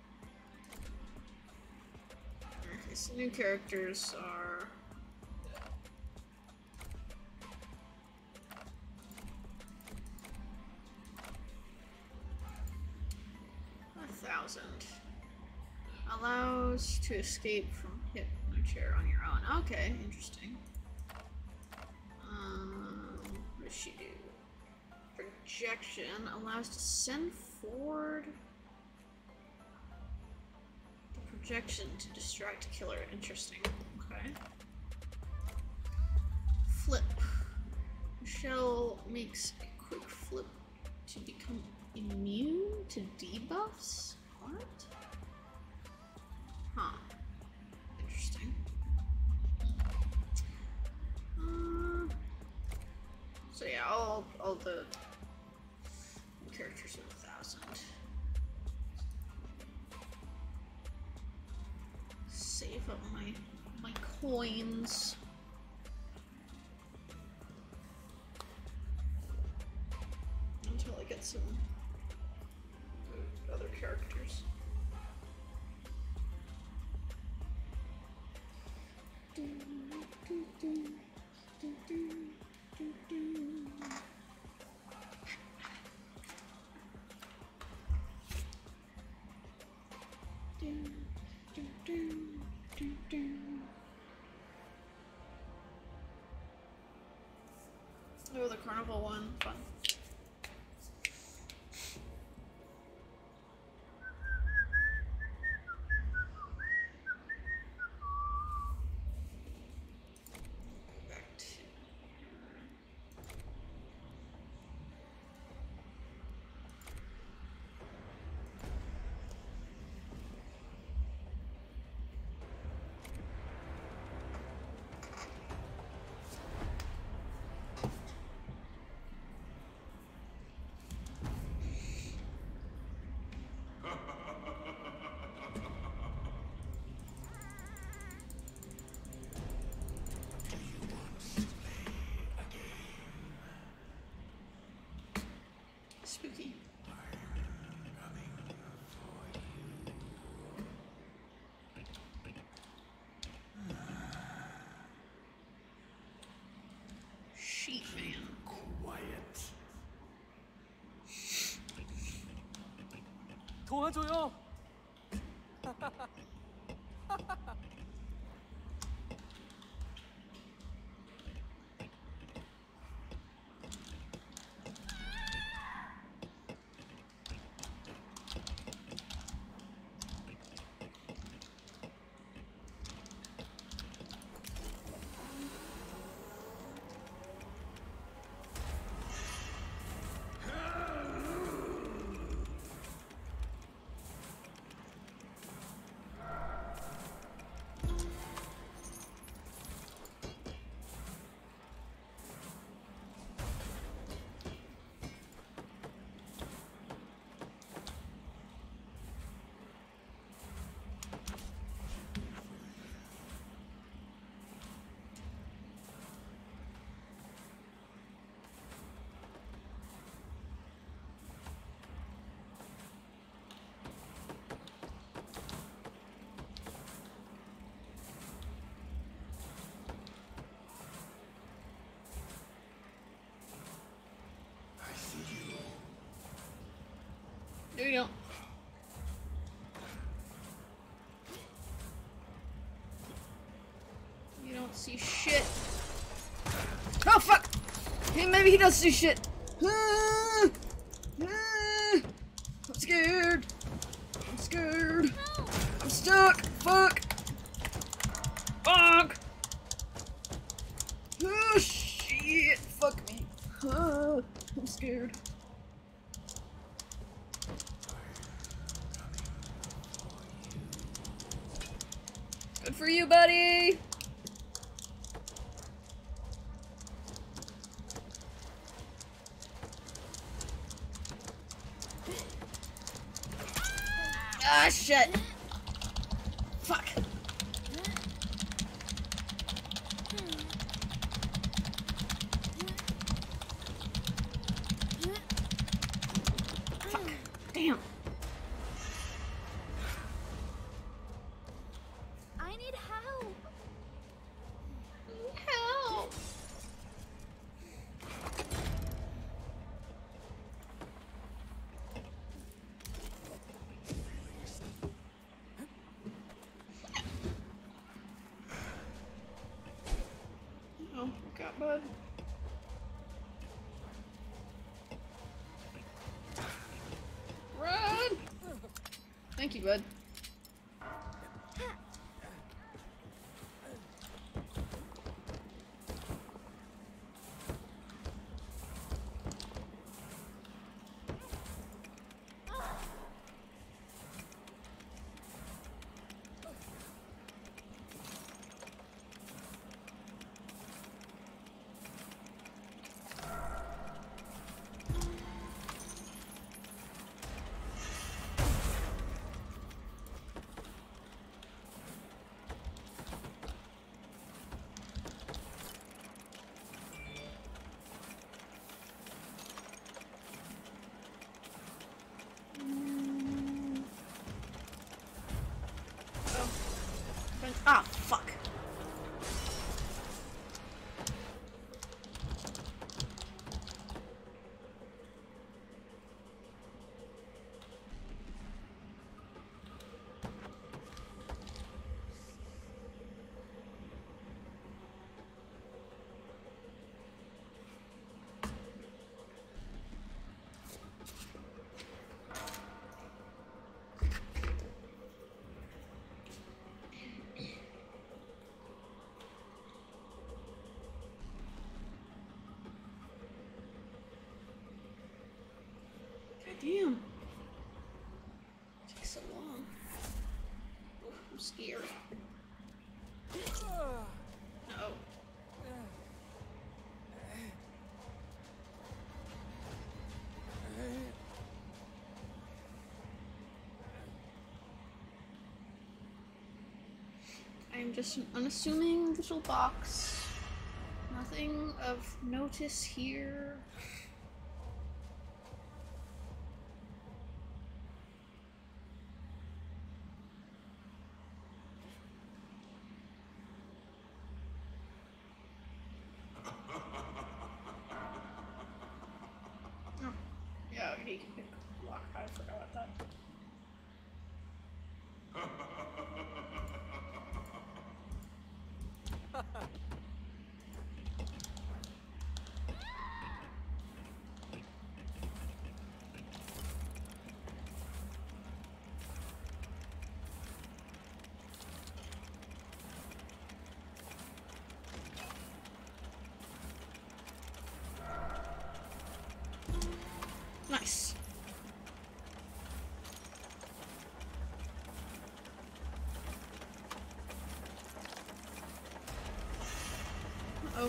Okay, so new characters are. Allows to escape from hypno chair on your own. Okay, interesting. What does she do? Projection allows to send forward the projection to distract killer. Interesting. Okay. Flip. Michelle makes a quick flip to become immune to debuffs. What? Huh. Interesting. So yeah, all the characters are 1,000. Save up my coins. Until I get some other characters. Oh, the carnival one. Fun. Spooky. Sheet man. Quiet. 도와줘요. No, you don't. You don't see shit. Oh fuck! Hey, maybe he does see shit. I'm scared. I'm scared. I'm stuck. Fuck. Fuck. Oh shit. Fuck me. I'm scared. Good for you, buddy! Ah, shit! Fuck! Fuck. Damn. I need help. Help! Oh, got bud. Run! Thank you, bud. Damn. It takes so long. Oof, I'm scared. No. I'm just an unassuming little box. Nothing of notice here. Oh, yeah, you can pick lock. I forgot about that. Nice. Uh-oh.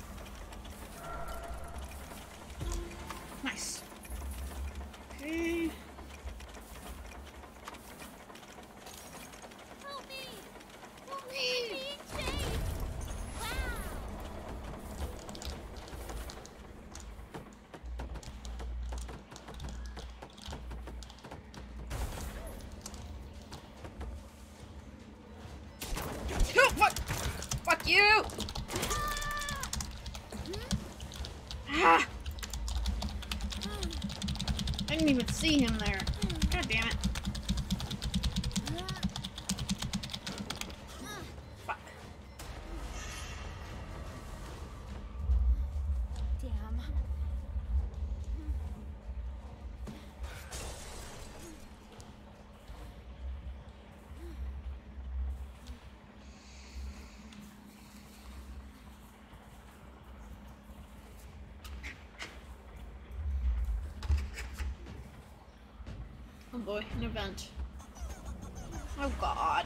Nice. Okay. Help me! Help me! I'm being chased! Wow! Fuck! Fuck you! Ah! I didn't even see him there. God damn it. Fuck. Damn. Oh boy, an event. Oh god.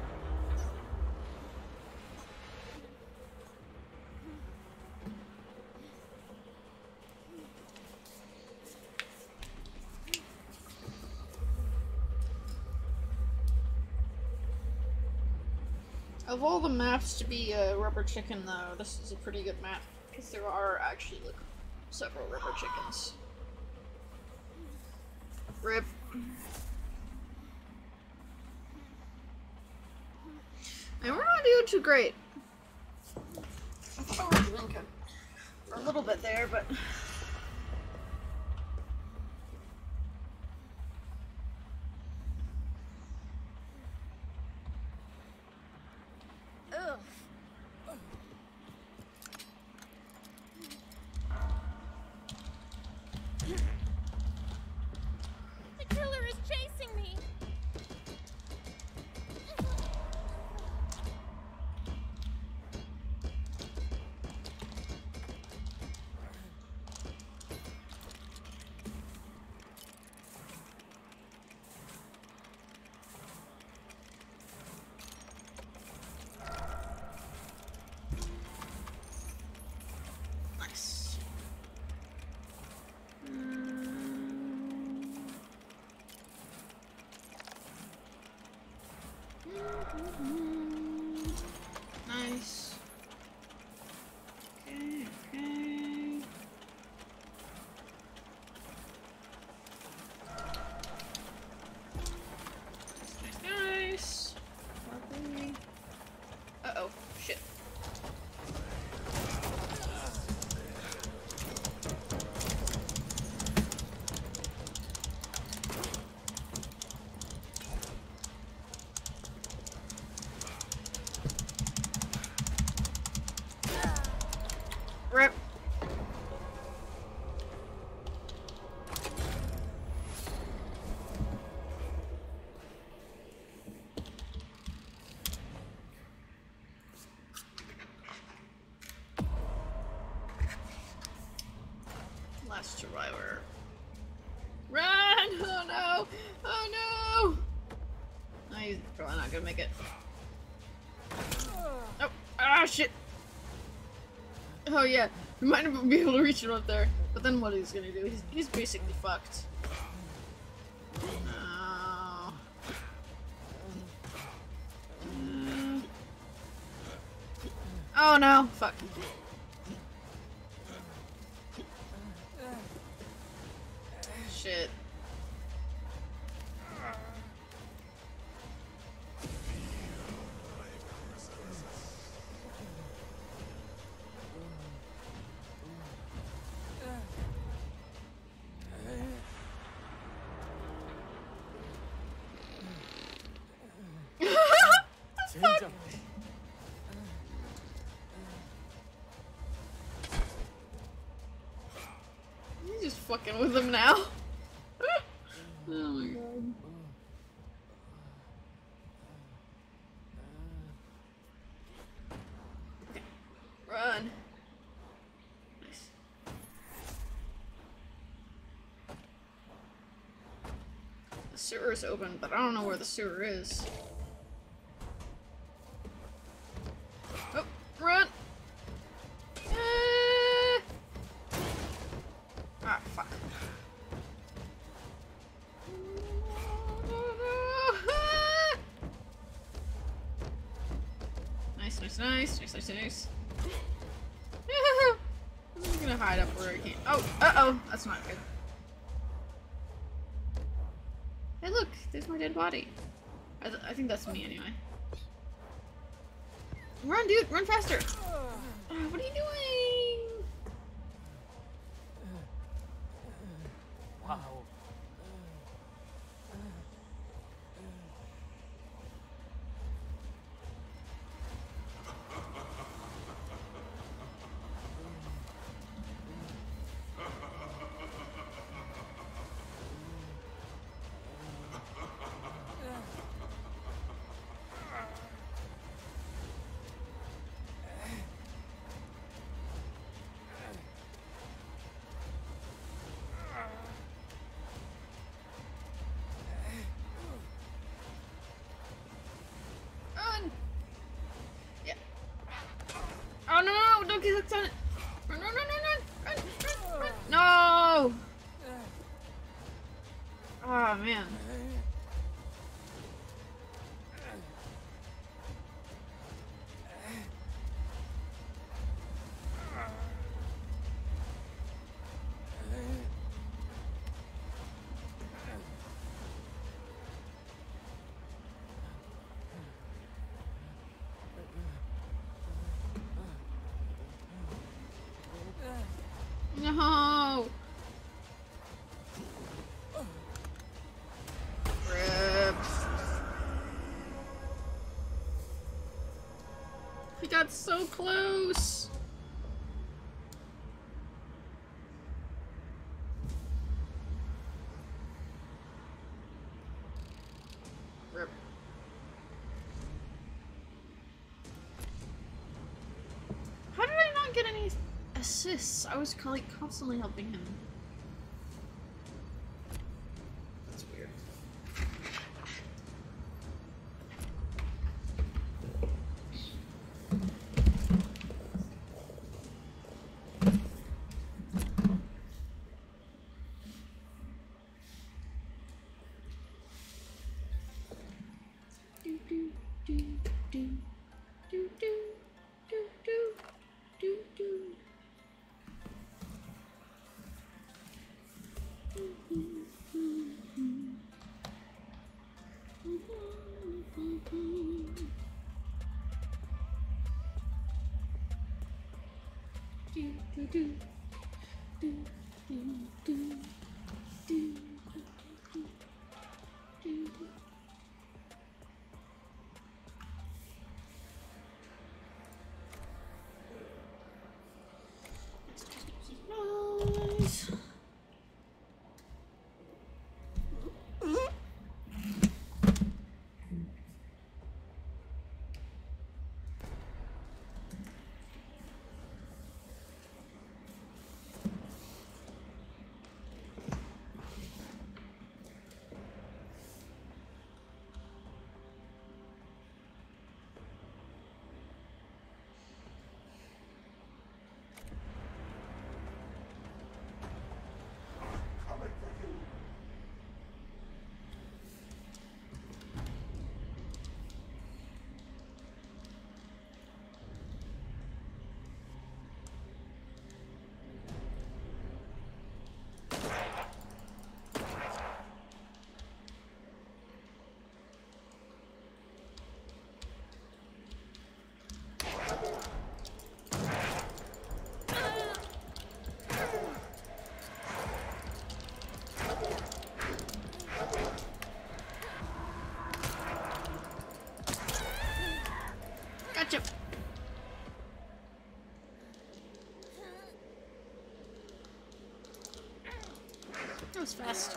Of all the maps to be a rubber chicken, though, this is a pretty good map because there are actually like several rubber chickens. Rip. And we're not doing too great. I thought we were doing good for a little bit there, but. Ugh. The killer is chasing me. Nice. Nice. Okay, okay. Nice. Lovely. Uh-oh. Shit. No! No, he's probably not gonna make it. Oh, ah, shit! Oh yeah, we might not be able to reach him up there. But then what he's gonna do? He's basically fucked. Oh. Oh no! Fuck. Shit. 젠장. He's just fucking with him now. Oh my god. Okay. Run. Nice. The sewer is open, but I don't know where the sewer is. Oh, run! Ah, fuck. Nice, nice, nice, nice, nice, nice. I'm just gonna hide up where I can. Oh, uh-oh, that's not good. Hey, look, there's my dead body. I think that's me anyway. Run, dude, run faster! What are you doing? 와우. Run! Yeah. Oh no, no, no, don't get hooked on it! Run, run, run, run, run! Run, run, run! No! Oh man. No! Rip. He got so close! Rip. How did I not get any assists? I was like constantly helping him. That's weird. Do do do do do do do do do do. was fast.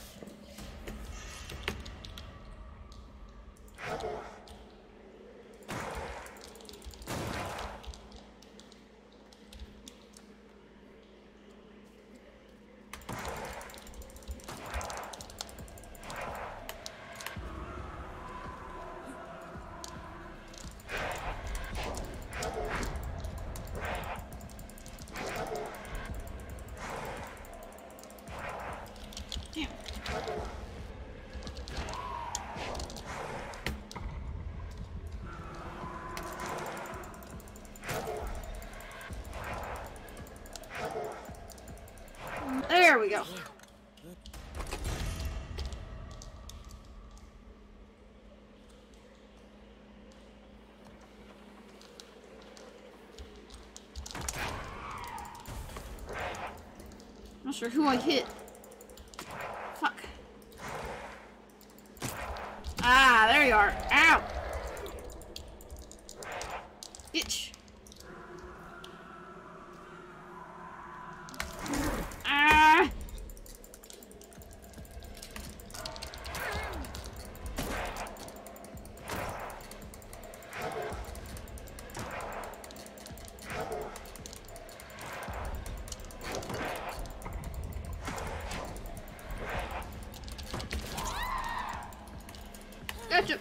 Damn. There we go. Not sure who I hit. Fuck. Ah, there you are. Ow! Itch. Ah! Gotcha.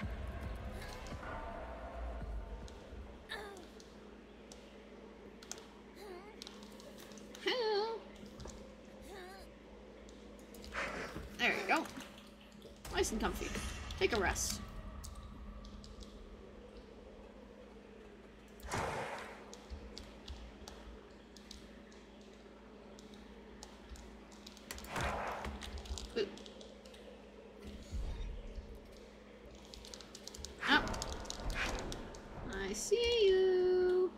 There you go. Nice and comfy. Take a rest. Ooh. Oh. I see you.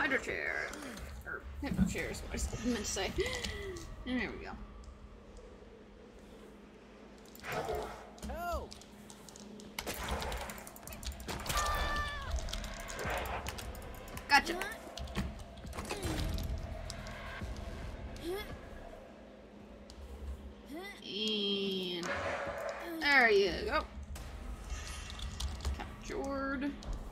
Hydro chair. Or hypno chair is what I meant to say. And there we go. Help! Gotcha. And there you go. Captured.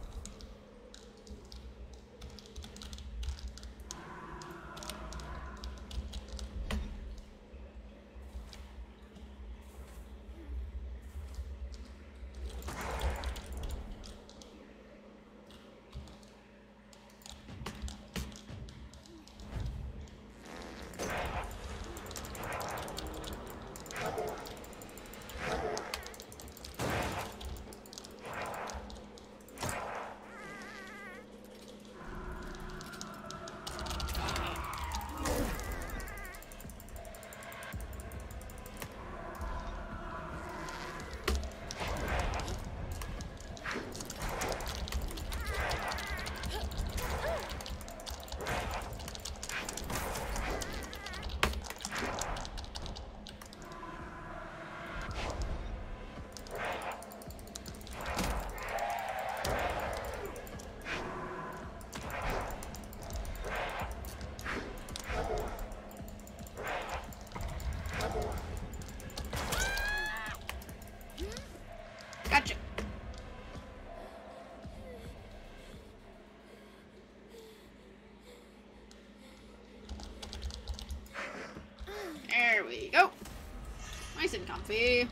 Gotcha. There we go. Nice and comfy.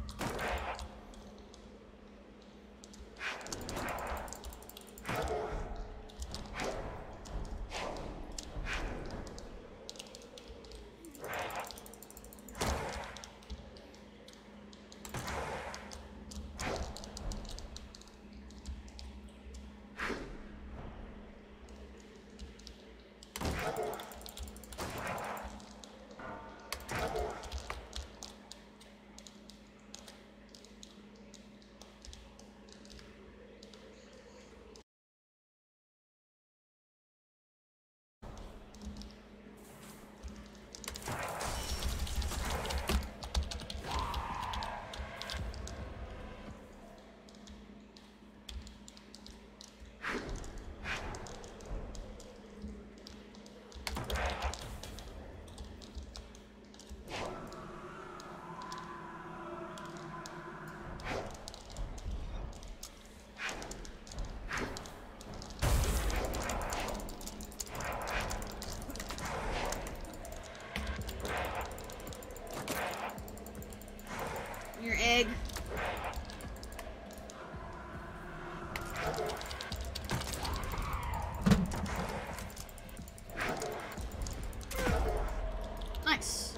Your egg. Nice.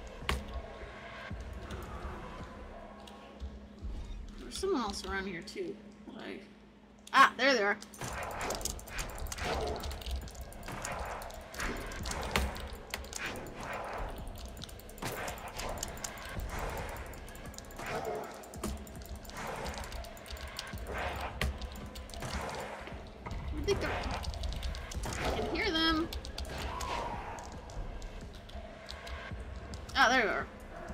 There's someone else around here too. Ah, there they are. I think I can hear them. Ah, there we are.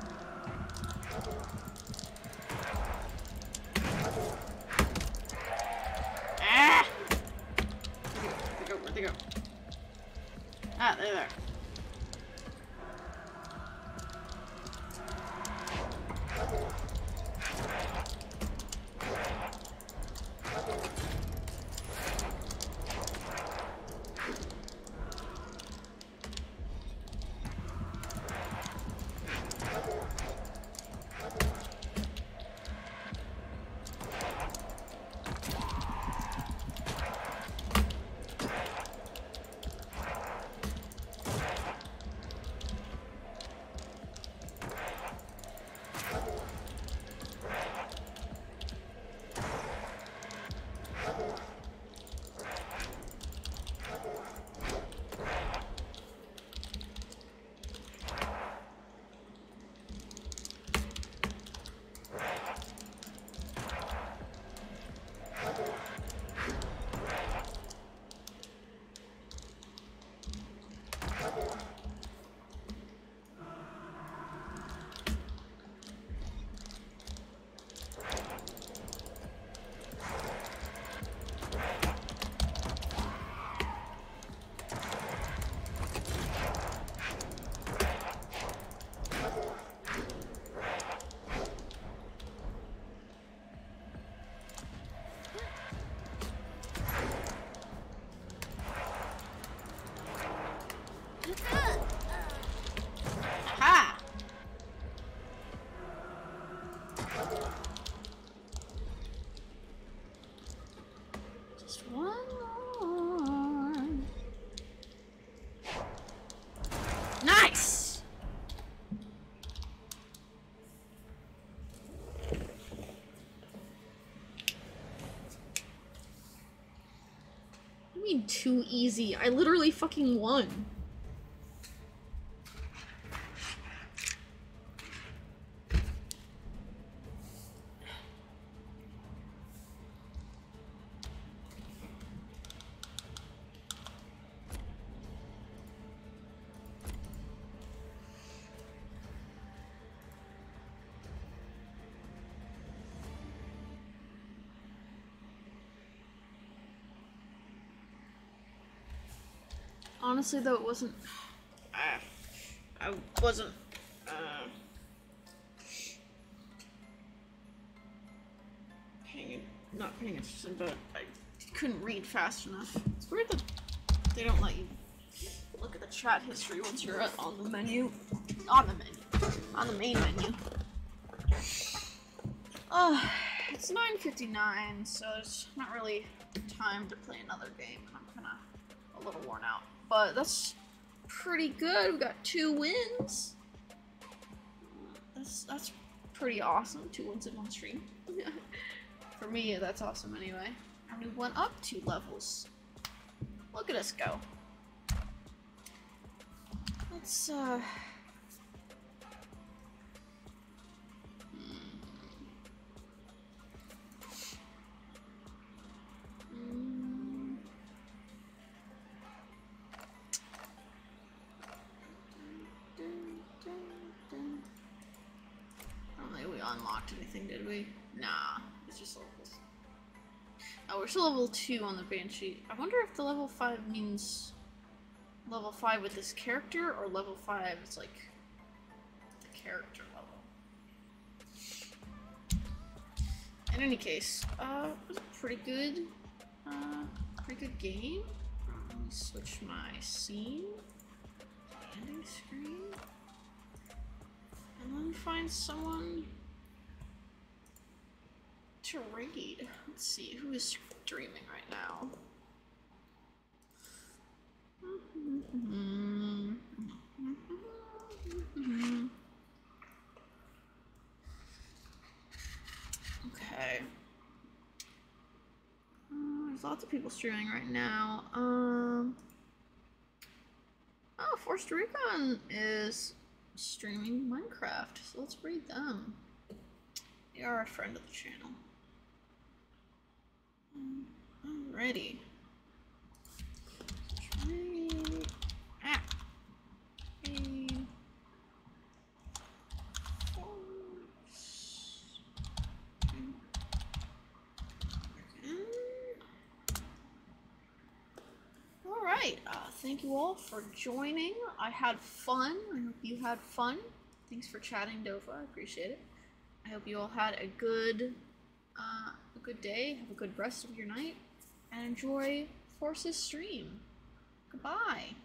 Ah! Where'd they go? Ah, there they are. do you mean too easy? I literally fucking won. Honestly, though, it wasn't. I wasn't. Not paying attention, but I couldn't read fast enough. It's weird that they don't let you look at the chat history once you're on the menu. On the menu. On the main menu. It's 9:59, so there's not really time to play another game, and I'm kinda a little worn out. But that's pretty good. We got 2 wins. That's pretty awesome. 2 wins in one stream. For me, that's awesome anyway. And we went up 2 levels. Look at us go. Let's I don't think we unlocked anything, did we? Nah, it's just levels. Oh, we're still level 2 on the Banshee. I wonder if the level 5 means level 5 with this character, or level 5 is like the character level. In any case, it was a pretty good game. Let me switch my scene. Ending screen. And then find someone to raid. Let's see, who is streaming right now? Okay. There's lots of people streaming right now. Oh, Forced Recon is streaming Minecraft, so let's read them. They are a friend of the channel. Alrighty. Alright, thank you all for joining. I had fun. I hope you had fun. Thanks for chatting, Dova. I appreciate it. I hope you all had a good day. Have a good rest of your night. And enjoy Force's stream. Goodbye.